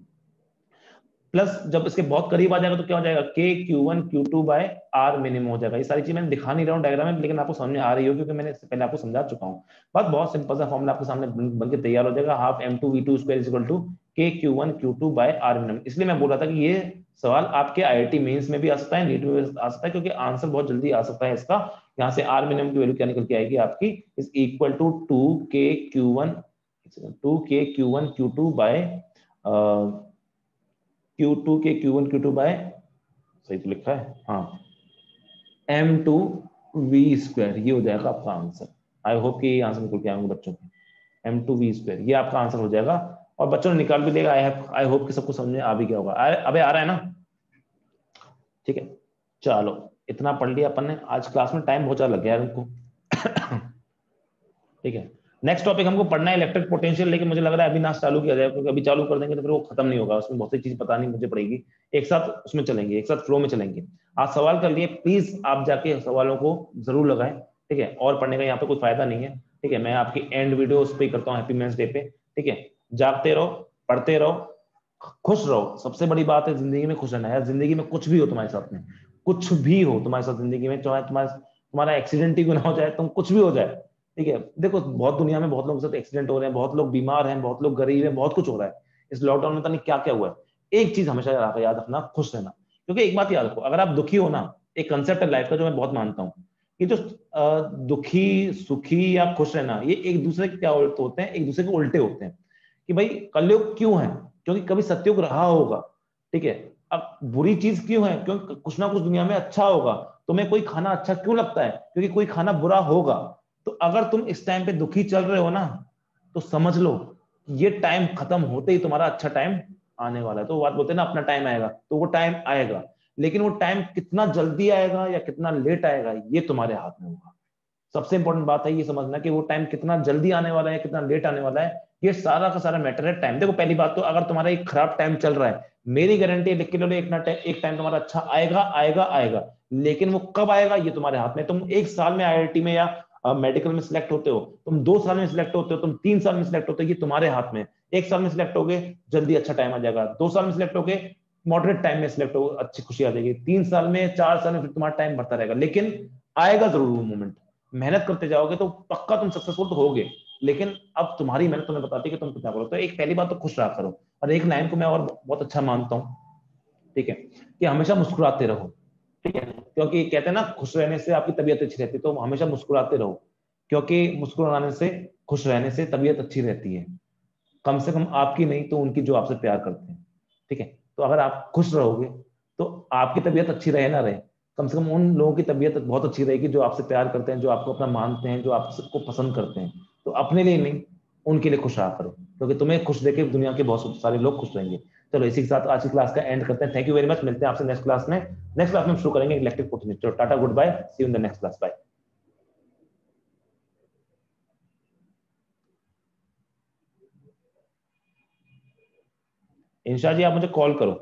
Speaker 1: प्लस जब इसके बहुत करीब आ जाएगा तो क्या हो जाएगा, के Q1 Q2 bye are minimum हो जाएगा। ये सारी चीज मैंने दिखा नहीं रहा हूँ डायग्राम में, लेकिन आपको समझ में आ रही हो क्योंकि मैंने इससे पहले आपको समझा चुका हूँ। बस बहुत सिंपल सा फॉर्मूला आपके सामने बन के तैयार हो जाएगा, half m2 v2 square is equal to k Q1 Q2 bye are minimum. इसलिए मैं बोल रहा था कि ये सवाल आपके IIT मेंस में भी आ सकता है, नीट में भी आ सकता है, क्योंकि आंसर बहुत जल्दी आ सकता है इसका। यहाँ से आर मिनिमम की वैल्यू क्या निकल के आएगी आपकी, is equal to 2k Q1 Q2 bye Q2 के Q1 Q2 बाय, सही तो लिखा है हाँ, m2 v स्क्वायर, ये हो जाएगा आपका आंसर। आई होप कि ये आंसर निकल के आएंगे बच्चों के, m2 v स्क्वायर ये आपका आंसर हो जाएगा, और बच्चों ने निकाल भी लेगा। आई होप कि सबको समझ में आ भी गया होगा। अबे आ रहा है ना, ठीक है। चलो इतना पढ़ लिया अपन ने, आज क्लास में टाइम बहुत ज्यादा लग गया है उनको ठीक है। नेक्स्ट टॉपिक हमको पढ़ना है इलेक्ट्रिक पोटेंशियल, लेकिन मुझे लग रहा है अभी ना चालू किया जाए, क्योंकि अभी चालू कर देंगे तो फिर वो खत्म नहीं होगा, उसमें बहुत सी चीज पता नहीं मुझे पड़ेगी, एक साथ उसमें चलेंगे, एक साथ फ्लो में चलेंगे। आज सवाल कर लिए, प्लीज आप जाके सवालों को जरूर लगाएं, ठीक है, और पढ़ने का यहाँ पे कोई फायदा नहीं है, ठीक है। मैं आपकी एंड वीडियो उस पर करता हूँ हैप्पी मेंस डे पे, ठीक है। जागते रहो, पढ़ते रहो, खुश रहो, सबसे बड़ी बात है जिंदगी में खुश रहना है। जिंदगी में कुछ भी हो तुम्हारे साथ में, कुछ भी हो तुम्हारे साथ जिंदगी में, चाहे तुम्हारा एक्सीडेंट ही क्यों ना हो जाए, तुम कुछ भी हो जाए, ठीक है। देखो बहुत दुनिया में बहुत लोगों के साथ एक्सीडेंट हो रहे हैं, बहुत लोग बीमार हैं, बहुत लोग गरीब हैं, बहुत कुछ हो रहा है इस लॉकडाउन में, पता नहीं क्या क्या हुआ है। एक चीज हमेशा याद रखना, खुश रहना, क्योंकि एक बात याद रखो, अगर आप दुखी हो ना, एक कंसेप्ट है लाइफ का जो मैं बहुत मानता हूँ कि जो दुखी सुखी या खुश रहना, ये एक दूसरे के क्या उल्टे होते हैं, एक दूसरे के उल्टे होते हैं। कि भाई कलयुग क्यों है, क्योंकि कभी सत्युग रहा होगा, ठीक है। अब बुरी चीज क्यों है, क्योंकि कुछ ना कुछ दुनिया में अच्छा होगा। तुम्हें कोई खाना अच्छा क्यों लगता है, क्योंकि कोई खाना बुरा होगा। तो अगर तुम इस टाइम पे दुखी चल रहे हो ना, तो समझ लो ये टाइम खत्म होते ही तुम्हारा अच्छा टाइम आने वाला है। तो बात बोलते हैं ना, अपना टाइम आएगा, तो वो टाइम आएगा, लेकिन वो टाइम कितना जल्दी आएगा या कितना लेट आएगा ये तुम्हारे हाथ में होगा। सबसे इंपॉर्टेंट बात है ये समझना कि वो टाइम कितना जल्दी आने वाला है, कितना लेट आने वाला है, ये सारा का सारा मैटर है टाइम। देखो पहली बात तो अगर तुम्हारा एक खराब टाइम चल रहा है, मेरी गारंटी लिख के लो, एक टाइम तुम्हारा अच्छा आएगा आएगा आएगा, लेकिन वो कब आएगा ये तुम्हारे हाथ में। तुम एक साल में आईआईटी में या मेडिकल में सिलेक्ट होते हो, तुम 2 साल में सिलेक्ट होते हो, तुम 3 साल में सिलेक्ट होते हो, ये तुम्हारे हाथ में। एक साल में सिलेक्ट होगे, जल्दी अच्छा टाइम आ जाएगा। 2 साल में सिलेक्ट होगे, मॉडरेट टाइम में सिलेक्ट हो, अच्छी खुशी आ जाएगी। 3 साल में, 4 साल में, फिर तुम्हारा टाइम बढ़ता रहेगा, लेकिन आएगा जरूर वो मोमेंट। मेहनत करते जाओगे तो पक्का तुम सक्सेसफुल तो होगे, लेकिन अब तुम्हारी मेहनत तुम्हें बताती है कि तुम कितना करो। तो एक पहली बात तो खुश रहा करो। और एक लाइन को मैं और बहुत अच्छा मानता हूँ, ठीक है, कि हमेशा मुस्कुराते रहो। ठीक है, क्योंकि कहते हैं ना खुश रहने से आपकी तबीयत अच्छी रहती है, तो हमेशा मुस्कुराते रहो, क्योंकि मुस्कुराने से, खुश रहने से तबीयत अच्छी रहती है, कम से कम आपकी नहीं तो उनकी जो आपसे प्यार करते हैं। ठीक है, तो अगर आप खुश रहोगे तो आपकी तबीयत अच्छी रहे ना रहे, कम से कम उन लोगों की तबीयत बहुत अच्छी रहेगी जो आपसे प्यार करते हैं, जो आपको अपना मानते हैं, जो आपको पसंद करते हैं। तो अपने लिए नहीं, उनके लिए खुश रहा करो, क्योंकि तुम्हें खुश देखे दुनिया के बहुत सारे लोग खुश रहेंगे। चलो इसी के साथ आज की क्लास का एंड करते हैं। थैंक यू वेरी मच, मिलते हैं आपसे नेक्स्ट क्लास में। नेक्स्ट क्लास में हम शुरू करेंगे electric potential. Tata, good bye, see you in the next class, bye. इंशा जी आप मुझे कॉल करो,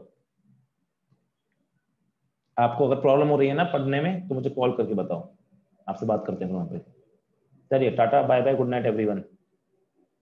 Speaker 1: आपको अगर प्रॉब्लम हो रही है ना पढ़ने में तो मुझे कॉल करके बताओ, आपसे बात करते हैं वहां पे। चलिए tata, bye bye, good night everyone.